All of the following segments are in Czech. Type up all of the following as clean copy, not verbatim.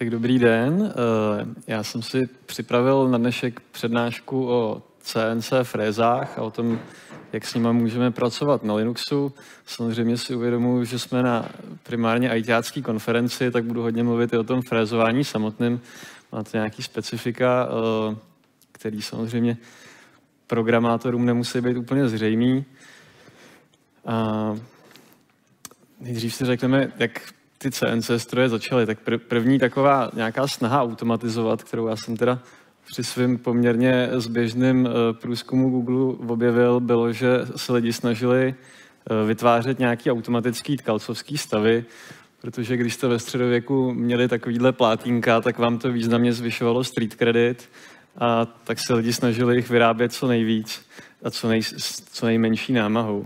Tak dobrý den. Já jsem si připravil na dnešek přednášku o CNC frézách a o tom, jak s nimi můžeme pracovat na Linuxu. Samozřejmě si uvědomuji, že jsme na primárně ITácké konferenci, tak budu hodně mluvit i o tom frézování samotném. Má to nějaký specifika, který samozřejmě programátorům nemusí být úplně zřejmý. A nejdřív si řekneme, jak ty CNC stroje začaly. Tak první taková nějaká snaha automatizovat, kterou já jsem teda při svém poměrně zběžném průzkumu Google objevil, bylo, že se lidi snažili vytvářet nějaký automatický tkalcovský stavy, protože když jste ve středověku měli takovýhle plátínka, tak vám to významně zvyšovalo street credit a tak se lidi snažili jich vyrábět co nejvíc a co nejmenší námahou.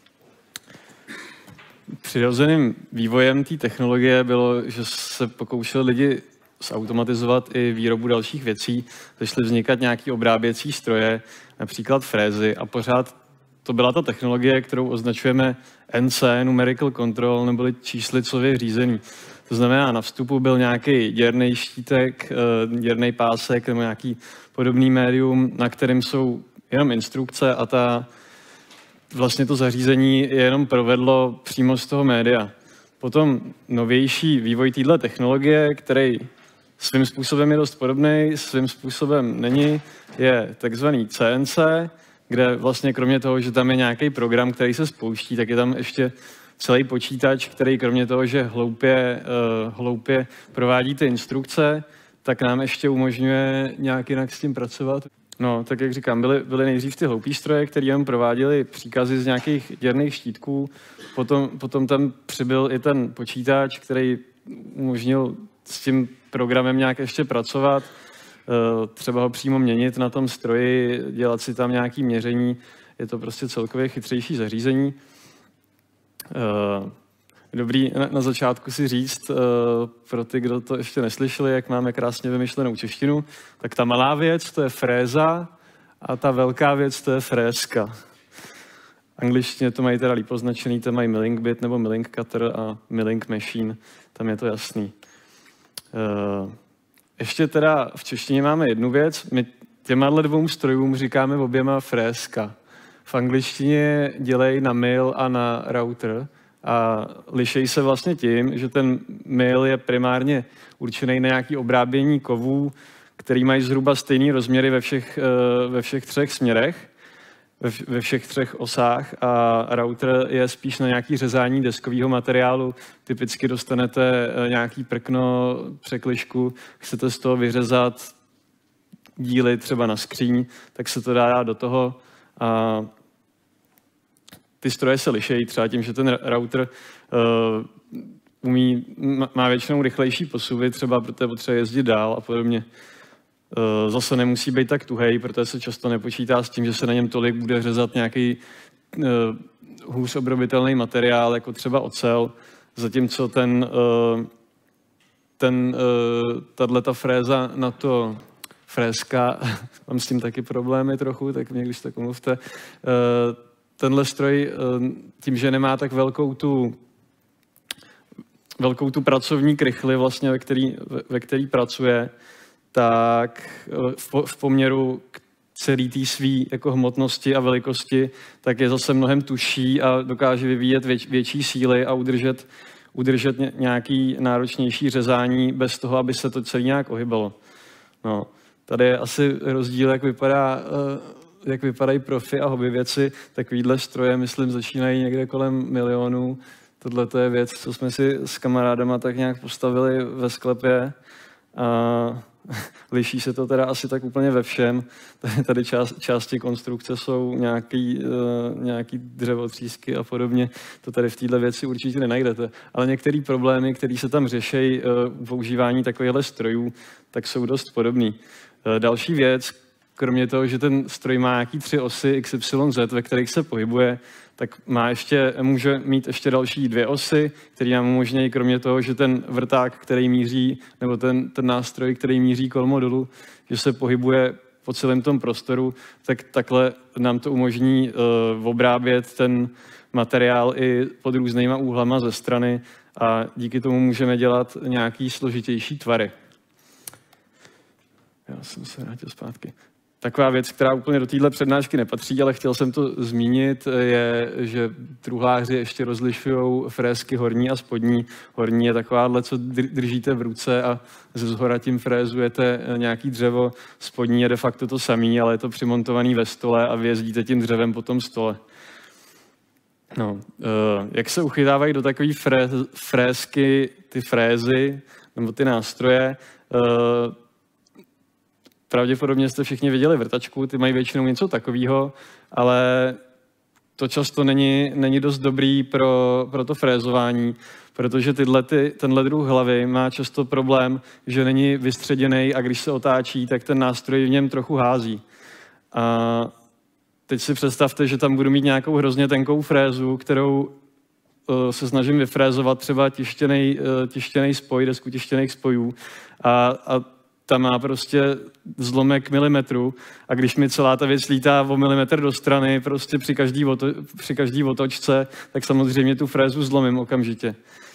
Přirozeným vývojem té technologie bylo, že se pokoušeli lidi zautomatizovat i výrobu dalších věcí, začaly vznikat nějaké obráběcí stroje, například frézy a pořád to byla ta technologie, kterou označujeme NC, Numerical Control, neboli číslicově řízený. To znamená, na vstupu byl nějaký děrný štítek, děrný pásek nebo nějaký podobný médium, na kterém jsou jenom instrukce a vlastně to zařízení je jenom provedlo přímo z toho média. Potom novější vývoj této technologie, který svým způsobem je dost podobný, svým způsobem není, je takzvaný CNC, kde vlastně kromě toho, že tam je nějaký program, který se spouští, tak je tam ještě celý počítač, který kromě toho, že hloupě provádí ty instrukce, tak nám ještě umožňuje nějak jinak s tím pracovat. No, tak jak říkám, byly nejdřív ty hloupý stroje, které jenom prováděly příkazy z nějakých děrných štítků, potom tam přibyl i ten počítač, který umožnil s tím programem nějak ještě pracovat, třeba ho přímo měnit na tom stroji, dělat si tam nějaké měření, je to prostě celkově chytřejší zařízení. Dobrý na začátku si říct, pro ty, kdo to ještě neslyšeli, jak máme krásně vymyšlenou češtinu, tak ta malá věc, to je fréza a ta velká věc, to je frézka. Angličtině to mají teda líp označený, to mají milling bit nebo milling cutter a milling machine, tam je to jasný. Ještě teda v češtině máme jednu věc, my těma dvou strojům říkáme oběma frézka. V angličtině dělej na mill a na router, a lišejí se vlastně tím, že ten mill je primárně určený na nějaké obrábění kovů, který mají zhruba stejné rozměry ve všech třech směrech, ve všech třech osách a router je spíš na nějaké řezání deskového materiálu. Typicky dostanete nějaký prkno, překližku, chcete z toho vyřezat díly třeba na skříň, tak se to dá do toho a ty stroje se lišejí třeba tím, že ten router má většinou rychlejší posuvy, třeba protože potřebuje jezdit dál a podobně. Zase nemusí být tak tuhej, protože se často nepočítá s tím, že se na něm tolik bude řezat nějaký hůř obrobitelný materiál, jako třeba ocel, zatímco tato fréza na to frézka, mám s tím taky problémy trochu, tak mě když tak omluvte, tenhle stroj tím, že nemá tak velkou tu pracovní krychli, vlastně, ve který pracuje, tak v poměru k celý té svý jako hmotnosti a velikosti, tak je zase mnohem tužší a dokáže vyvíjet větší síly a udržet nějaký náročnější řezání bez toho, aby se to celé nějak ohybalo. No, tady je asi rozdíl, jak vypadají profi a hobby věci, takovýhle stroje, myslím, začínají někde kolem 1 milionu. Tohle to je věc, co jsme si s kamarádama tak nějak postavili ve sklepě. A liší se to teda asi tak úplně ve všem. Tady části konstrukce jsou nějaký dřevotřísky a podobně. To tady v této věci určitě nenajdete. Ale některé problémy, které se tam řeší u používání takovýchhle strojů, tak jsou dost podobný. Další věc, kromě toho, že ten stroj má nějaký 3 osy XYZ, ve kterých se pohybuje, tak může mít ještě další 2 osy, které nám umožňují, kromě toho, že ten vrták, který míří, nebo ten nástroj, který míří kolmo dolů, že se pohybuje po celém tom prostoru, tak takhle nám to umožní obrábět ten materiál i pod různýma úhlama ze strany a díky tomu můžeme dělat nějaký složitější tvary. Já jsem se vrátil zpátky. Taková věc, která úplně do téhle přednášky nepatří, ale chtěl jsem to zmínit, je, že truhláři ještě rozlišují frézky horní a spodní. Horní je takováhle, co držíte v ruce a ze zhora tím frézujete nějaký dřevo. Spodní je de facto to samé, ale je to přimontovaný ve stole a vyjezdíte tím dřevem po tom stole. No, jak se uchytávají do takové frézky, ty frézy nebo ty nástroje? Pravděpodobně jste všichni viděli vrtačku, ty mají většinou něco takového, ale to často není dost dobrý pro to frézování, protože tenhle druh hlavy má často problém, že není vystředěný a když se otáčí, tak ten nástroj v něm trochu hází. A teď si představte, že tam budu mít nějakou hrozně tenkou frézu, kterou se snažím vyfrézovat třeba tištěný spoj, desku tištěných spojů a ta má prostě zlomek milimetru a když mi celá ta věc lítá o milimetr do strany prostě při každý otočce, tak samozřejmě tu frézu zlomím okamžitě.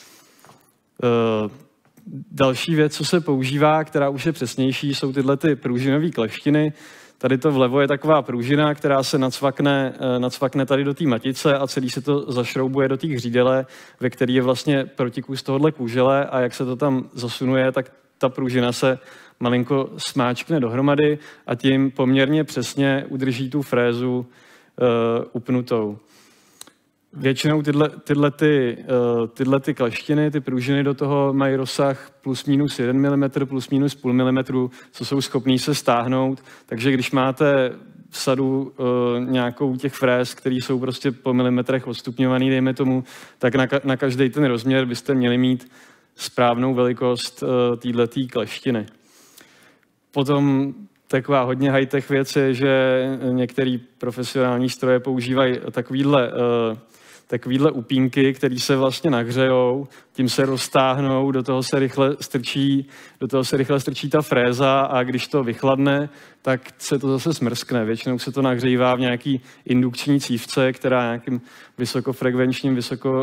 Další věc, co se používá, která už je přesnější, jsou tyhle ty pružinové kleštiny. Tady to vlevo je taková pružina, která se nacvakne tady do té matice a celý se to zašroubuje do té hřídele, ve který je vlastně protikus tohohle kůžele a jak se to tam zasunuje, tak ta pružina se malinko smáčkne dohromady a tím poměrně přesně udrží tu frézu upnutou. Většinou tyhle kleštiny, ty pružiny do toho mají rozsah plus minus 1 mm, plus minus půl milimetru, co jsou schopný se stáhnout. Takže když máte v sadu nějakou těch fréz, které jsou prostě po milimetrech odstupňovaný, dejme tomu, tak na každý ten rozměr byste měli mít správnou velikost této kleštiny. Potom taková hodně high-tech věc je, že některé profesionální stroje používají takovýhle upínky, které se vlastně nahřejou, tím se roztáhnou, do toho se rychle strčí ta fréza a když to vychladne, tak se to zase smrskne. Většinou se to nahřívá v nějaký indukční cívce, která nějakým vysokofrekvenčním,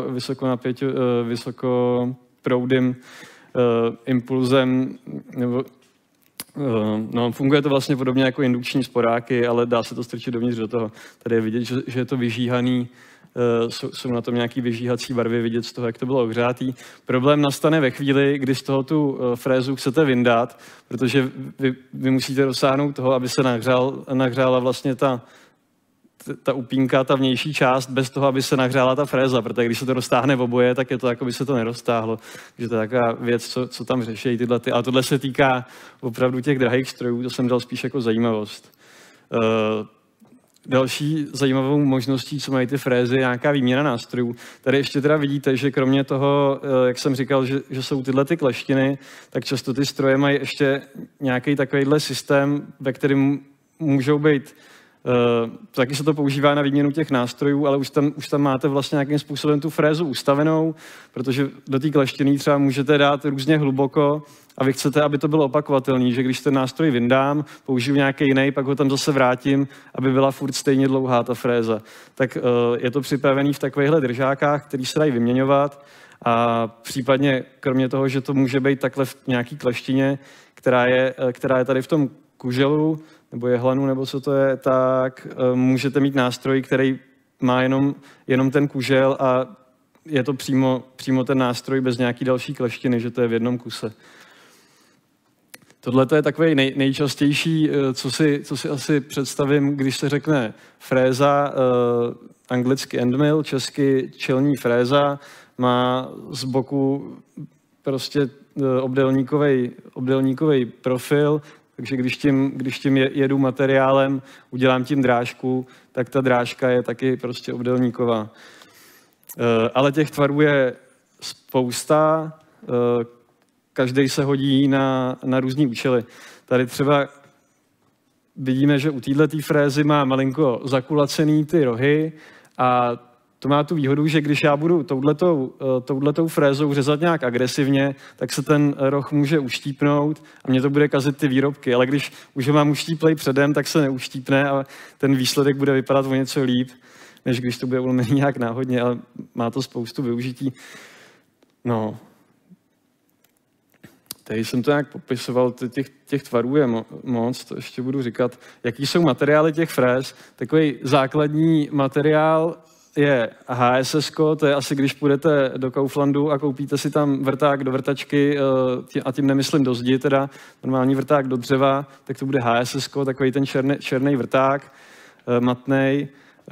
vysokoproudným impulzem nebo funguje to vlastně podobně jako indukční sporáky, ale dá se to strčit dovnitř do toho. Tady je vidět, že je to vyžíhaný, jsou na tom nějaký vyžíhací barvy, vidět z toho, jak to bylo ohřátý. Problém nastane ve chvíli, kdy z toho tu frézu chcete vyndat, protože vy musíte dosáhnout toho, aby se nahřála vlastně ta upínka, ta vnější část, bez toho, aby se nahřála ta fréza, protože když se to roztáhne v oboje, tak je to, jako by se to neroztáhlo. Takže to je taková věc, co tam řeší tyhle. Ale tohle se týká opravdu těch drahých strojů, to jsem dal spíš jako zajímavost. Další zajímavou možností, co mají ty frézy, je nějaká výměna nástrojů. Tady ještě teda vidíte, že kromě toho, jak jsem říkal, že jsou tyhle ty kleštiny, tak často ty stroje mají ještě nějaký takovýhle systém, ve kterém můžou být taky se to používá na výměnu těch nástrojů, ale už tam máte vlastně nějakým způsobem tu frézu ustavenou, protože do té kleštiny třeba můžete dát různě hluboko a vy chcete, aby to bylo opakovatelný, že když ten nástroj vyndám, použiju nějaký jiný, pak ho tam zase vrátím, aby byla furt stejně dlouhá ta fréza. Tak je to připravený v takovýchhle držákách, který se dají vyměňovat a případně kromě toho, že to může být takhle v nějaký kleštině, která je tady v tom kuželu, nebo jehlanu, nebo co to je, tak můžete mít nástroj, který má jenom ten kužel a je to přímo ten nástroj bez nějaký další kleštiny, že to je v jednom kuse. Tohle je takový nejčastější, co si asi představím, když se řekne fréza, anglicky endmill, česky čelní fréza, má z boku prostě obdélníkový profil, takže když tím jedu materiálem, udělám tím drážku, tak ta drážka je taky prostě obdélníková. Ale těch tvarů je spousta, každý se hodí na různý účely. Tady třeba vidíme, že u této frézy má malinko zakulacený ty rohy a to má tu výhodu, že když já budu touhletou frézou řezat nějak agresivně, tak se ten roh může uštípnout a mě to bude kazit ty výrobky. Ale když už ho mám uštíplej předem, tak se neuštípne a ten výsledek bude vypadat o něco líp, než když to bude ulomený nějak náhodně, ale má to spoustu využití. No. Tady jsem to nějak popisoval, těch tvarů je moc, to ještě budu říkat. Jaký jsou materiály těch fréz? Takový základní materiál je HSS, to je asi, když půjdete do Kauflandu a koupíte si tam vrták do vrtačky, a tím nemyslím do zdi, teda normální vrták do dřeva, tak to bude HSS, takový ten černý vrták, matnej.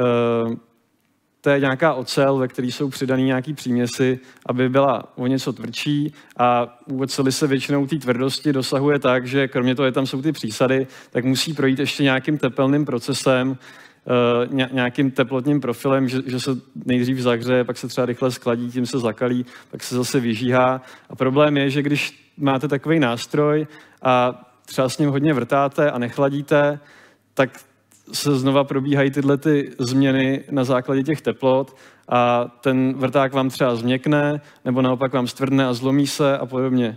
To je nějaká ocel, ve které jsou přidaný nějaký příměsi, aby byla o něco tvrdší a u oceli se většinou té tvrdosti dosahuje tak, že kromě toho, že tam jsou ty přísady, tak musí projít ještě nějakým tepelným procesem, nějakým teplotním profilem, že se nejdřív zahřeje, pak se třeba rychle skladí, tím se zakalí, pak se zase vyžíhá. A problém je, že když máte takový nástroj a třeba s ním hodně vrtáte a nechladíte, tak se znova probíhají tyhle ty změny na základě těch teplot a ten vrták vám třeba změkne, nebo naopak vám stvrdne a zlomí se a podobně.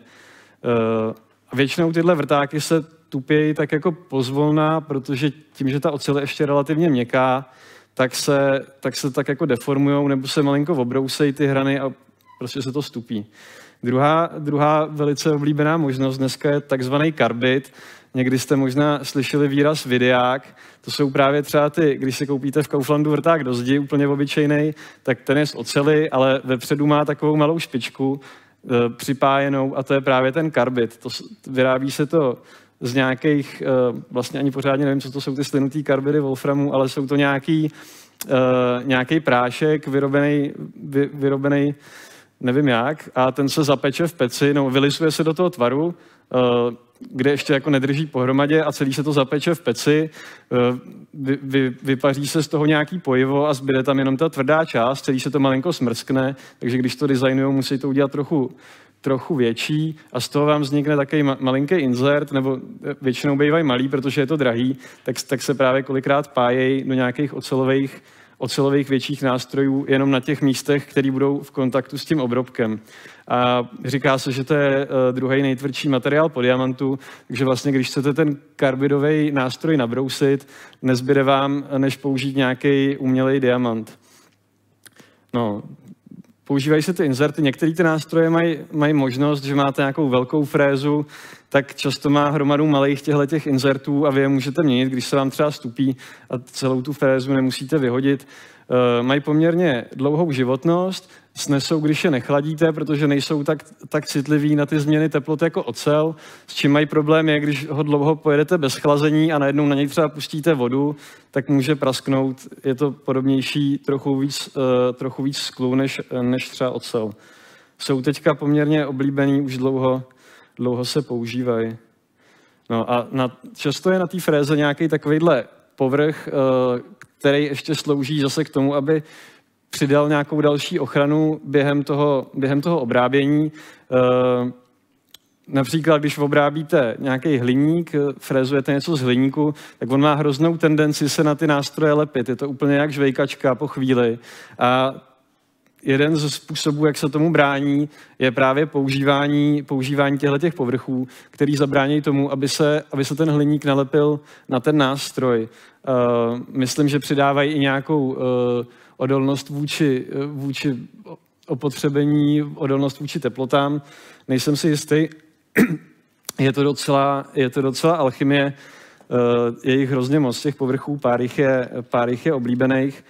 A většinou tyhle vrtáky se tupějí tak jako pozvolna, protože tím, že ta ocel je ještě relativně měkká, tak se tak jako deformujou nebo se malinko obrousejí ty hrany a prostě se to stupí. Druhá velice oblíbená možnost dneska je takzvaný karbid. Někdy jste možná slyšeli výraz videák. To jsou právě třeba ty, když si koupíte v Kauflandu vrták do zdi, úplně obyčejný, tak ten je z oceli, ale vepředu má takovou malou špičku připájenou a to je právě ten karbid. Vyrábí se to z nějakých, vlastně ani pořádně nevím, co to jsou ty slynutý karbidy wolframu, ale jsou to nějaký prášek vyrobený nevím jak, a ten se zapeče v peci, no vylisuje se do toho tvaru, kde ještě jako nedrží pohromadě a celý se to zapeče v peci, vypaří se z toho nějaký pojivo a zbyde tam jenom ta tvrdá část, celý se to malinko smrskne, takže když to designujou, musí to udělat trochu větší a z toho vám vznikne takový malinký insert, nebo většinou bývají malý, protože je to drahý, tak se právě kolikrát pájejí do nějakých ocelových větších nástrojů jenom na těch místech, které budou v kontaktu s tím obrobkem. A říká se, že to je druhý nejtvrdší materiál po diamantu, takže vlastně, když chcete ten karbidový nástroj nabrousit, nezbyde vám, než použít nějaký umělej diamant. No, používají se ty inserty, některé ty nástroje mají možnost, že máte nějakou velkou frézu, tak často má hromadu malých těch insertů a vy je můžete měnit, když se vám třeba stupí a celou tu frézu nemusíte vyhodit. Mají poměrně dlouhou životnost, snesou, když je nechladíte, protože nejsou tak citliví na ty změny teplot jako ocel. S čím mají problém je, když ho dlouho pojedete bez chlazení a najednou na něj třeba pustíte vodu, tak může prasknout. Je to podobnější, trochu víc sklu než třeba ocel. Jsou teďka poměrně oblíbený, už dlouho se používají. No a často je na té fréze nějaký takovejhle povrch, který ještě slouží zase k tomu, aby přidal nějakou další ochranu během toho obrábění. Například, když obrábíte nějaký hliník, frézujete něco z hliníku, tak on má hroznou tendenci se na ty nástroje lepit. Je to úplně jak žvejkačka po chvíli. A jeden ze způsobů, jak se tomu brání, je právě používání těchto povrchů, který zabrání tomu, aby se ten hliník nalepil na ten nástroj. Myslím, že přidávají i nějakou odolnost vůči opotřebení, odolnost vůči teplotám. Nejsem si jistý. Je to docela alchymie. Je jich hrozně moc těch povrchů, pár jich je oblíbených.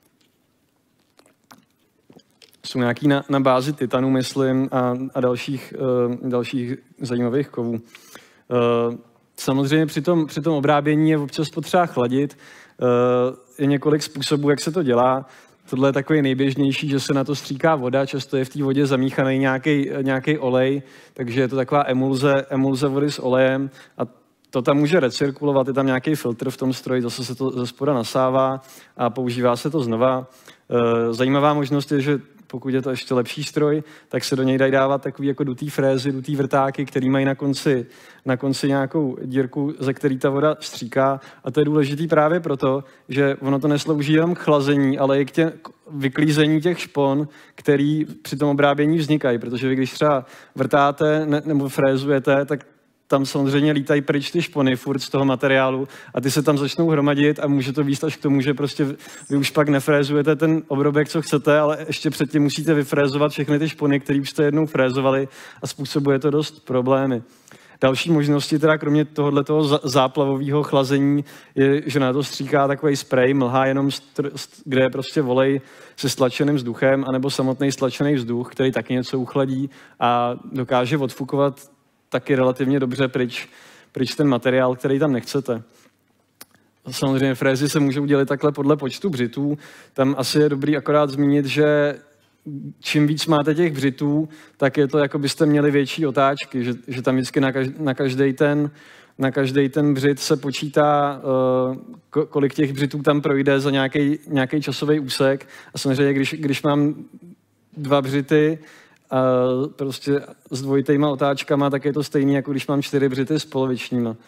Jsou nějaký na bázi titanu, myslím, a dalších zajímavých kovů. Samozřejmě při tom obrábění je občas potřeba chladit. Je několik způsobů, jak se to dělá. Tohle je takový nejběžnější, že se na to stříká voda, často je v té vodě zamíchaný nějaký olej, takže je to taková emulze vody s olejem a to tam může recirkulovat, je tam nějaký filtr v tom stroji, zase se to ze spoda nasává a používá se to znova. Zajímavá možnost je, že pokud je to ještě lepší stroj, tak se do něj dají dávat takový jako dutý frézy, dutý vrtáky, který mají na konci nějakou dírku, ze který ta voda stříká. A to je důležitý právě proto, že ono to neslouží jenom k chlazení, ale i k vyklízení těch špon, který při tom obrábění vznikají, protože vy když třeba vrtáte nebo frézujete, tak tam samozřejmě lítají pryč ty špony furt z toho materiálu a ty se tam začnou hromadit a může to výst až k tomu, že prostě vy už pak nefrézujete ten obrobek, co chcete, ale ještě předtím musíte vyfrézovat všechny ty špony, které už jste jednou frézovali a způsobuje to dost problémy. Další možnosti, teda kromě tohoto záplavového chlazení, je, že na to stříká takový sprej, mlha jenom, kde je prostě volej se stlačeným vzduchem, anebo samotný stlačený vzduch, který taky něco uchladí a dokáže odfukovat taky relativně dobře pryč ten materiál, který tam nechcete. Samozřejmě frézy se můžou dělit takhle podle počtu břitů. Tam asi je dobrý akorát zmínit, že čím víc máte těch břitů, tak je to, jako byste měli větší otáčky, že tam vždycky na každý ten břit se počítá, kolik těch břitů tam projde za nějaký časový úsek. A samozřejmě, když mám 2 břity, prostě s dvojitýma otáčkama, tak je to stejný, jako když mám 4 břity s polovičníma.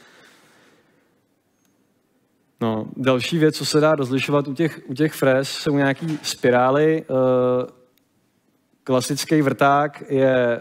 No, další věc, co se dá rozlišovat u těch fréz, jsou nějaký spirály. Klasický vrták je,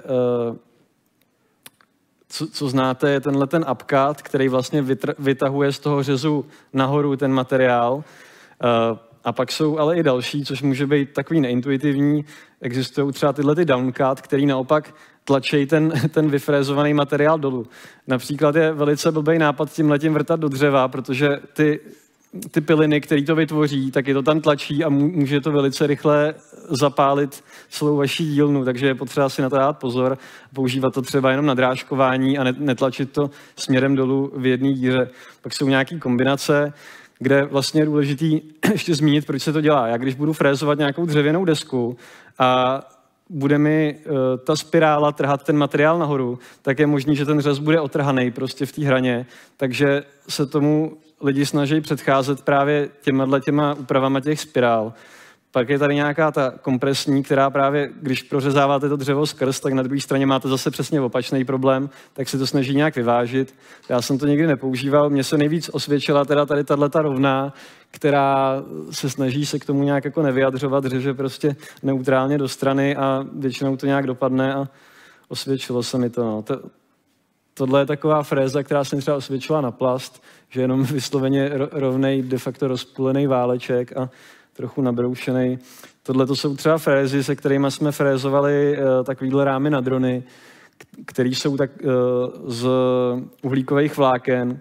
co znáte, je tenhle ten upcut, který vlastně vytahuje z toho řezu nahoru ten materiál. A pak jsou ale i další, což může být takový neintuitivní. Existují třeba tyhle ty downcut, který naopak tlačí ten vyfrézovaný materiál dolů. Například je velice blbý nápad tímhletím vrtat do dřeva, protože ty piliny, které to vytvoří, tak je to tam tlačí a může to velice rychle zapálit celou vaši dílnu, takže je potřeba si na to dát pozor, používat to třeba jenom na drážkování a netlačit to směrem dolů v jedné díře. Pak jsou nějaké kombinace, kde vlastně je důležitý ještě zmínit, proč se to dělá. Já když budu frézovat nějakou dřevěnou desku a bude mi ta spirála trhat ten materiál nahoru, tak je možný, že ten řez bude otrhaný prostě v té hraně, takže se tomu lidi snaží předcházet právě těma úpravama těch spirál. Pak je tady nějaká ta kompresní, která právě, když prořezáváte to dřevo skrz, tak na druhé straně máte zase přesně opačný problém, tak se to snaží nějak vyvážit. Já jsem to nikdy nepoužíval, mně se nejvíc osvědčila teda tady tato rovná, která se snaží se k tomu nějak jako nevyjadřovat, řeže prostě neutrálně do strany a většinou to nějak dopadne a osvědčilo se mi to. No. Tohle je taková fréza, která se mi třeba osvědčila na plast, že jenom vysloveně rovnej, de facto rozpůlený váleček a trochu nabroušený. Tohle to jsou třeba frézy, se kterými jsme frézovali takovýhle rámy na drony, které jsou tak z uhlíkových vláken.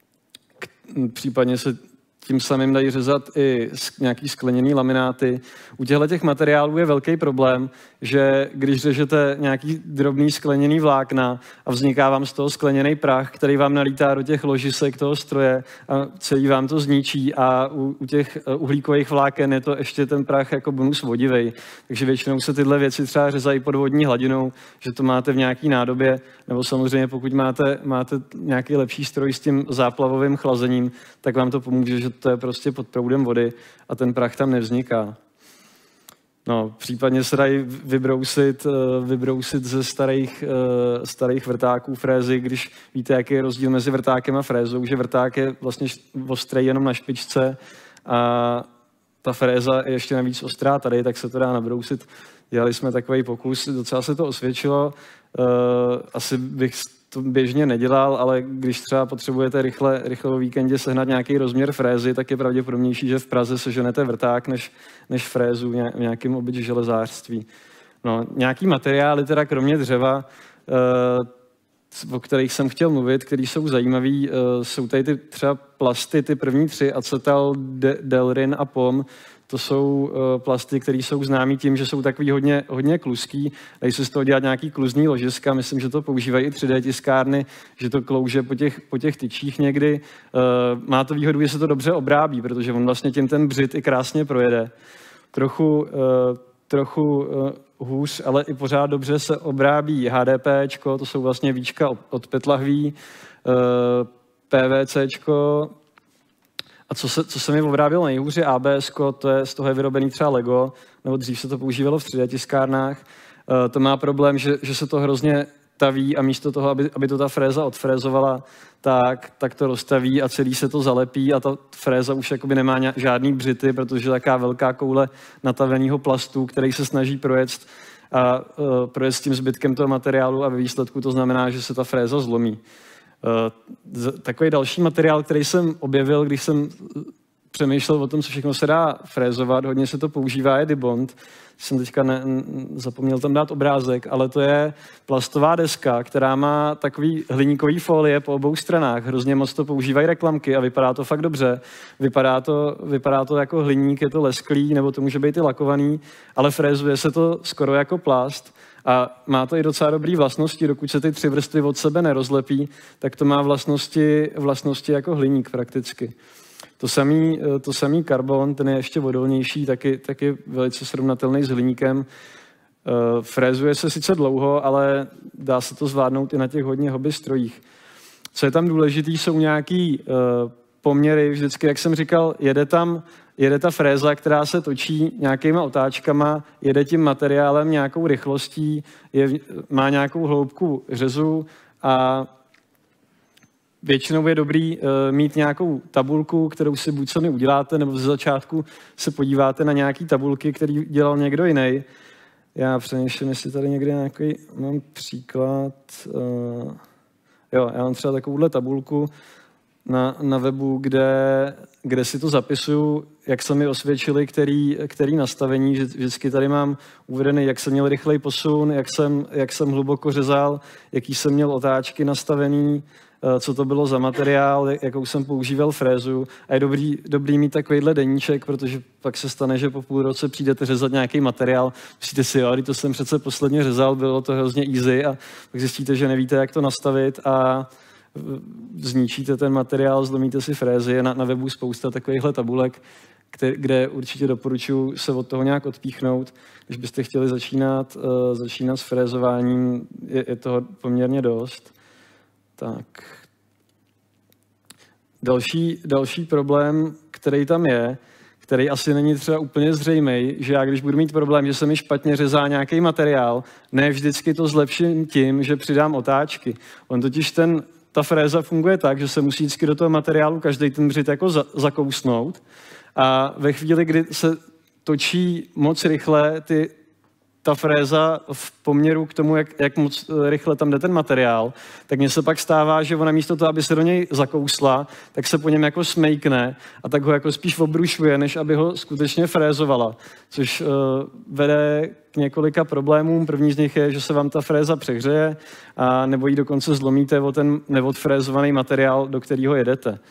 Případně se tím samým dají řezat i nějaký skleněný lamináty. U těchto materiálů je velký problém, že když řežete nějaký drobný skleněný vlákna a vzniká vám z toho skleněný prach, který vám nalítá do těch ložisek toho stroje a celý vám to zničí a u těch uhlíkových vláken je to ještě ten prach jako bonus vodivej. Takže většinou se tyhle věci třeba řezají pod vodní hladinou, že to máte v nějaký nádobě, nebo samozřejmě pokud máte nějaký lepší stroj s tím záplavovým chlazením, tak vám to pomůže, že to je prostě pod proudem vody a ten prach tam nevzniká. No, případně se dají vybrousit ze starých vrtáků frézy, když víte, jaký je rozdíl mezi vrtákem a frézou, že vrták je vlastně ostrý jenom na špičce a ta fréza je ještě navíc ostrá tady, tak se to dá nabrousit. Dělali jsme takový pokus, docela se to osvědčilo. Asi bych to běžně nedělal, ale když třeba potřebujete rychle o víkendě sehnat nějaký rozměr frézy, tak je pravděpodobnější, že v Praze seženete vrták než frézu v nějakém obyč železářství. No, nějaký materiály, teda kromě dřeva, o kterých jsem chtěl mluvit, který jsou zajímavý, jsou tady třeba plasty, ty první 3, acetal, delrin a pom. To jsou plasty, které jsou známý tím, že jsou takový hodně kluský. Dají se z toho dělat nějaký kluzný ložiska. Myslím, že to používají i 3D tiskárny, že to klouže po těch tyčích někdy. Má to výhodu, že se to dobře obrábí, protože on vlastně tím ten břit i krásně projede. Trochu hůř, ale i pořád dobře se obrábí HDPčko, to jsou vlastně víčka od PET-lahví, PVCčko. A co se mi obrábilo nejhůř je ABS-ko, z toho je vyrobený třeba Lego, nebo dřív se to používalo v 3D tiskárnách. To má problém, že se to hrozně taví a místo toho, aby to ta fréza odfrézovala, tak to roztaví a celý se to zalepí a ta fréza už jakoby nemá žádný břity, protože taká velká koule nataveného plastu, který se snaží projet s tím zbytkem toho materiálu a ve výsledku to znamená, že se ta fréza zlomí. Takový další materiál, který jsem objevil, když jsem přemýšlel o tom, co všechno se dá frézovat, hodně se to používá, je Dibond. Jsem teďka zapomněl tam dát obrázek, ale to je plastová deska, která má takový hliníkový folie po obou stranách. Hrozně moc to používají reklamky a vypadá to fakt dobře. Vypadá to jako hliník, je to lesklý, nebo to může být i lakovaný, ale frézuje se to skoro jako plast. A má to i docela dobré vlastnosti, dokud se ty 3 vrstvy od sebe nerozlepí, tak to má vlastnosti jako hliník prakticky. To samý karbon, ten je ještě odolnější, taky velice srovnatelný s hliníkem. Frézuje se sice dlouho, ale dá se to zvládnout i na těch hodně hobby strojích. Co je tam důležitý, jsou nějaký poměry. Vždycky, jak jsem říkal, jede ta fréza, která se točí nějakýma otáčkama, jede tím materiálem nějakou rychlostí, má nějakou hloubku řezu a většinou je dobrý mít nějakou tabulku, kterou si buď sami uděláte, nebo ze začátku se podíváte na nějaký tabulky, který dělal někdo jiný. Já přemýšlím, jestli tady někde nějaký mám příklad. Já mám třeba takovouhle tabulku na webu, kde si to zapisuju, jak se mi osvědčili, který nastavení. Vždycky tady mám uvedený, jak jsem měl rychlej posun, jak jsem hluboko řezal, jaký jsem měl otáčky nastavený, co to bylo za materiál, jakou jsem používal frézu. A je dobrý mít takovýhle deníček, protože pak se stane, že po půl roce přijdete řezat nějaký materiál, myslíte si, jo, to jsem přece posledně řezal, bylo to hrozně easy a pak zjistíte, že nevíte, jak to nastavit a zničíte ten materiál, zlomíte si frézy. Je na webu spousta takovýchhle tabulek, kde určitě doporučuji se od toho nějak odpíchnout. Když byste chtěli začínat s frézováním, je toho poměrně dost. Tak. Další problém, který tam je, který asi není třeba úplně zřejmý, že já když budu mít problém, že se mi špatně řezá nějaký materiál, ne vždycky to zlepším tím, že přidám otáčky. On totiž ta fréza funguje tak, že se musí vždycky do toho materiálu každý ten břit jako zakousnout a ve chvíli, kdy se točí moc rychle ta fréza v poměru k tomu, jak moc rychle tam jde ten materiál, tak mně se pak stává, že ona místo toho, aby se do něj zakousla, tak se po něm jako smejkne a tak ho jako spíš obrušuje, než aby ho skutečně frézovala, což vede k několika problémům. První z nich je, že se vám ta fréza přehřeje a nebo ji dokonce zlomíte o ten neodfrézovaný materiál, do kterého jedete.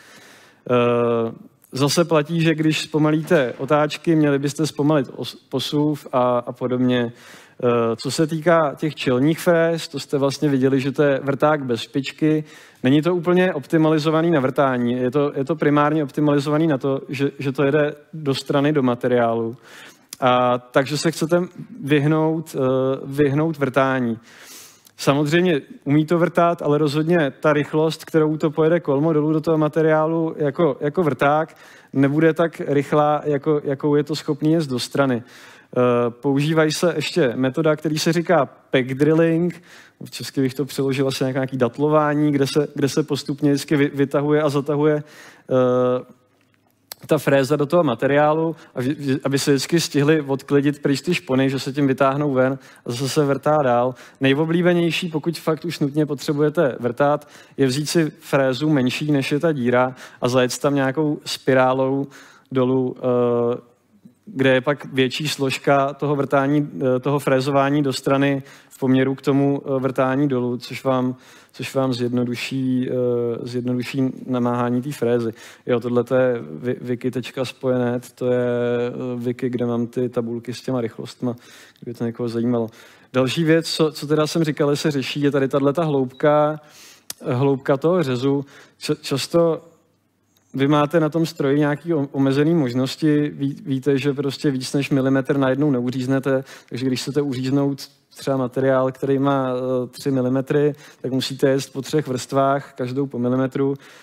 Zase platí, že když zpomalíte otáčky, měli byste zpomalit posuv a podobně. Co se týká těch čelních fréz, to jste vlastně viděli, že to je vrták bez špičky. Není to úplně optimalizovaný na vrtání, je to primárně optimalizovaný na to, že to jede do strany do materiálu. Takže se chcete vyhnout vrtání. Samozřejmě umí to vrtat, ale rozhodně ta rychlost, kterou to pojede kolmo dolů do toho materiálu jako vrták, nebude tak rychlá, jakou je to schopný jet do strany. Používají se ještě metoda, který se říká pack drilling. V česky bych to přeložil asi nějaký datlování, kde se postupně vždycky vytahuje a zatahuje ta fréza do toho materiálu, aby se vždycky stihli odklidit pryč ty špony, že se tím vytáhnou ven a zase se vrtá dál. Nejoblíbenější, pokud fakt už nutně potřebujete vrtát, je vzít si frézu menší, než je ta díra a zajet tam nějakou spirálou dolů, kde je pak větší složka toho frézování do strany v poměru k tomu vrtání dolů, což vám zjednoduší namáhání té frézy. Jo, tohle je wiki.spojenet, to je wiki, kde mám ty tabulky s těma rychlostma, kdyby to někoho zajímalo. Další věc, co teda jsem říkal, se řeší, je tady tato hloubka toho řezu. Často vy máte na tom stroji nějaké omezené možnosti, víte, že prostě víc než milimetr najednou neuříznete, takže když chcete uříznout třeba materiál, který má 3 mm, tak musíte jet po 3 vrstvách, každou po milimetru.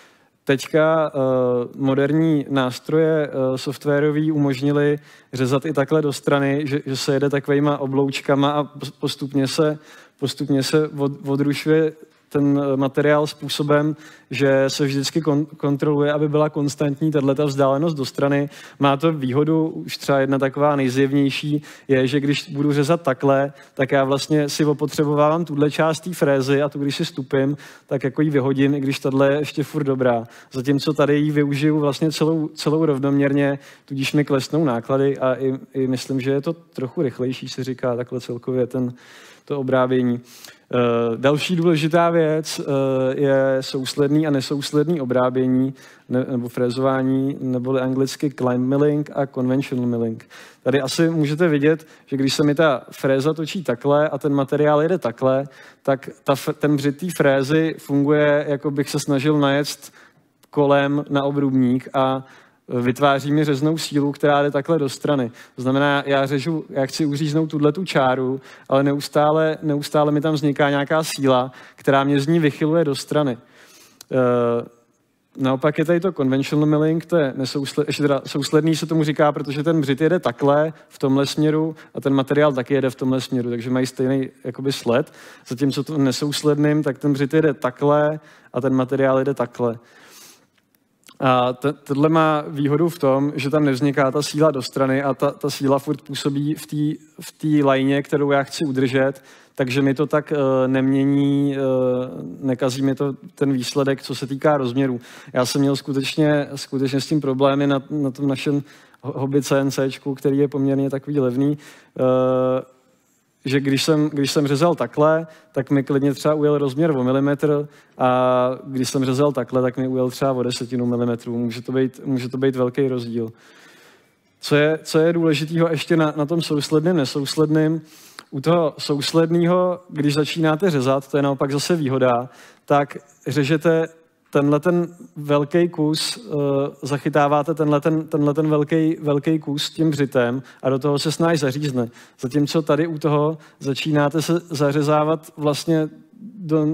teďka moderní nástroje softwarový umožnili řezat i takhle do strany, že se jede takovýma obloučkama a postupně se odrušuje ten materiál způsobem, že se vždycky kontroluje, aby byla konstantní tato vzdálenost do strany. Má to výhodu, už třeba jedna taková nejzjevnější, je, že když budu řezat takhle, tak já vlastně si opotřebovávám tuhle část té frézy a tu, když si stupím, tak jako ji vyhodím, i když tahle je ještě furt dobrá. Zatímco tady ji využiju vlastně celou rovnoměrně, tudíž mi klesnou náklady a i myslím, že je to trochu rychlejší, se říká takhle celkově to obrábění. Další důležitá věc je sousledný a nesousledný obrábění nebo frézování, neboli anglicky climb milling a conventional milling. Tady asi můžete vidět, že když se mi ta fréza točí takhle a ten materiál jede takhle, tak ten břid té frézy funguje, jako bych se snažil najet kolem na obrubník a vytváří mi řeznou sílu, která jde takhle do strany. To znamená, já chci uříznout tuhletu čáru, ale neustále mi tam vzniká nějaká síla, která mě z ní vychyluje do strany. Naopak je tady to conventional milling, to je sousledný se tomu říká, protože ten břid jede takhle v tomhle směru a ten materiál taky jede v tomhle směru, takže mají stejný jakoby sled. Zatímco to nesousledným, tak ten břid jede takhle a ten materiál jede takhle. A tohle má výhodu v tom, že tam nevzniká ta síla do strany a ta síla furt působí v té lajně, kterou já chci udržet, takže mi to tak nemění, nekazí mi to ten výsledek, co se týká rozměru. Já jsem měl skutečně s tím problémy na tom našem hobby CNCčku, který je poměrně takový levný, že když jsem řezal takhle, tak mi klidně třeba ujel rozměr o milimetr a když jsem řezal takhle, tak mi ujel třeba o 10 mm. Může to být velký rozdíl. Co je důležitého ještě na tom sousledným, nesousledným, u toho sousledného, když začínáte řezat, to je naopak zase výhoda, tak řežete tenhle ten velký kus, zachytáváte tenhle ten velký kus tím břitem a do toho se snáš zařízne. Zatímco tady u toho začínáte se zařezávat vlastně do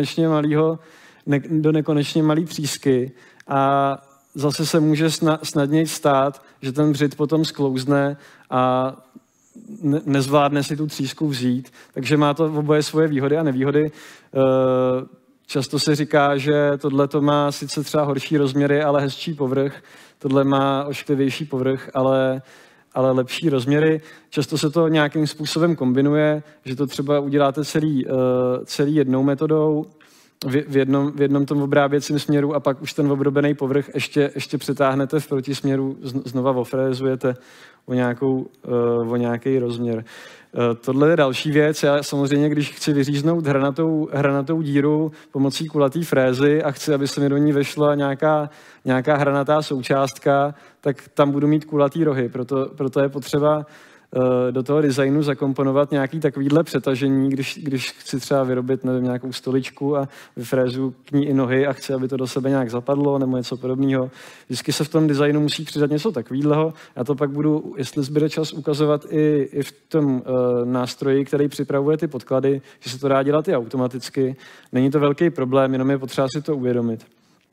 nekonečně malý třísky a zase se může snadněji stát, že ten břit potom sklouzne a nezvládne si tu třísku vzít. Takže má to oboje svoje výhody a nevýhody. Často se říká, že tohle to má sice třeba horší rozměry, ale hezčí povrch. Tohle má ošklivější povrch, ale lepší rozměry. Často se to nějakým způsobem kombinuje, že to třeba uděláte celý jednou metodou, v jednom tom obráběcím směru a pak už ten obrobený povrch ještě přetáhnete v protisměru, znova ofrézujete o nějaký rozměr. Tohle je další věc. Já samozřejmě, když chci vyříznout hranatou díru pomocí kulatý frézy a chci, aby se mi do ní vešla nějaká hranatá součástka, tak tam budu mít kulatý rohy. Proto je potřeba do toho designu zakomponovat nějaký takovýhle přetažení, když chci třeba vyrobit nějakou stoličku a vyfrézu k ní i nohy a chci, aby to do sebe nějak zapadlo nebo něco podobného. Vždycky se v tom designu musí přidat něco takového. Já to pak budu, jestli zbyde čas, ukazovat i v tom nástroji, který připravuje ty podklady, že se to dá dělat i automaticky. Není to velký problém, jenom je potřeba si to uvědomit.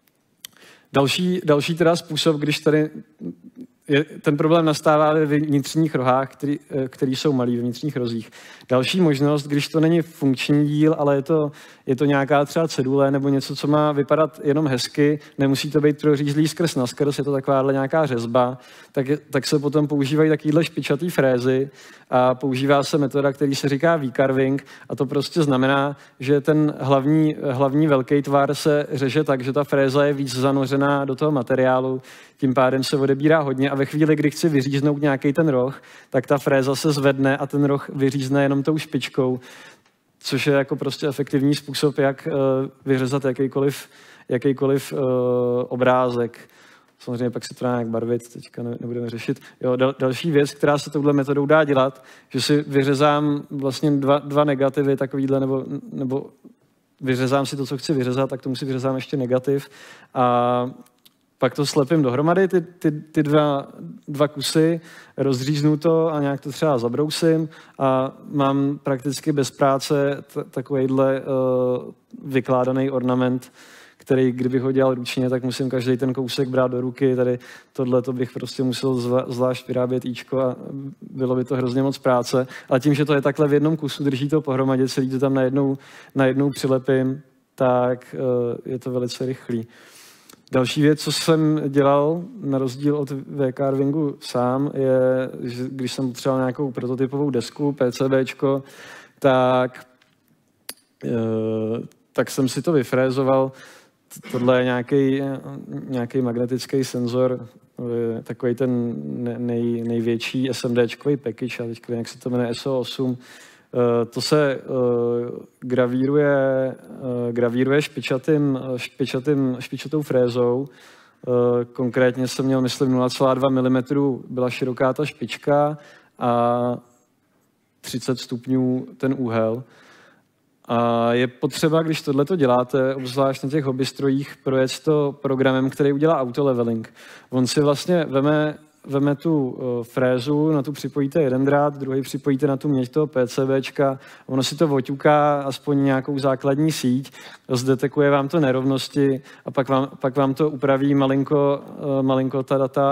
Další teda způsob, když tady ten problém nastává ve vnitřních rohách, který jsou malý, ve vnitřních rozích. Další možnost, když to není funkční díl, ale je to nějaká třeba cedule nebo něco, co má vypadat jenom hezky, nemusí to být prořízlý skrz na skrz, je to takováhle nějaká řezba, tak se potom používají takovýhle špičatý frézy a používá se metoda, který se říká V-carving a to prostě znamená, že ten hlavní velký tvar se řeže tak, že ta fréza je víc zanořená do toho materiálu, tím pádem se odebírá hodně a ve chvíli, kdy chci vyříznout nějaký ten roh, tak ta fréza se zvedne a ten roh vyřízne jenom tou špičkou, což je jako prostě efektivní způsob, jak vyřezat jakýkoliv obrázek. Samozřejmě pak se to dá nějak barvit, teďka nebudeme řešit. Jo, další věc, která se touhle metodou dá dělat, že si vyřezám vlastně dva negativy takovýhle, nebo vyřezám si to, co chci vyřezat, tak tomu si vyřezám ještě negativ a pak to slepím dohromady, ty dva kusy, rozříznu to a nějak to třeba zabrousím a mám prakticky bez práce takovejhle vykládaný ornament, který kdybych ho dělal ručně, tak musím každý ten kousek brát do ruky. Tady tohle to bych prostě musel zvlášť vyrábět íčko a bylo by to hrozně moc práce. Ale tím, že to je takhle v jednom kusu, drží to pohromadě, celý to tam najednou přilepím, tak je to velice rychlý. Další věc, co jsem dělal, na rozdíl od V-carvingu sám, je, že když jsem potřeboval nějakou prototypovou desku, PCBčko, tak jsem si to vyfrézoval. Tohle je nějaký magnetický senzor, takový ten největší SMDčkový package, a teď jak se to jmenuje SO8. To se gravíruje špičatou frézou. Konkrétně jsem měl, myslím, 0,2 mm byla široká ta špička a 30 stupňů ten úhel. A je potřeba, když tohleto děláte, obzvlášť na těch hobbystrojích, projet to programem, který udělá autoleveling. On si vlastně veme tu frézu, na tu připojíte jeden drát, druhý připojíte na tu měď toho PCBčka, ono si to oťuká aspoň nějakou základní síť, zdetekuje vám to nerovnosti a pak vám to upraví malinko ta data,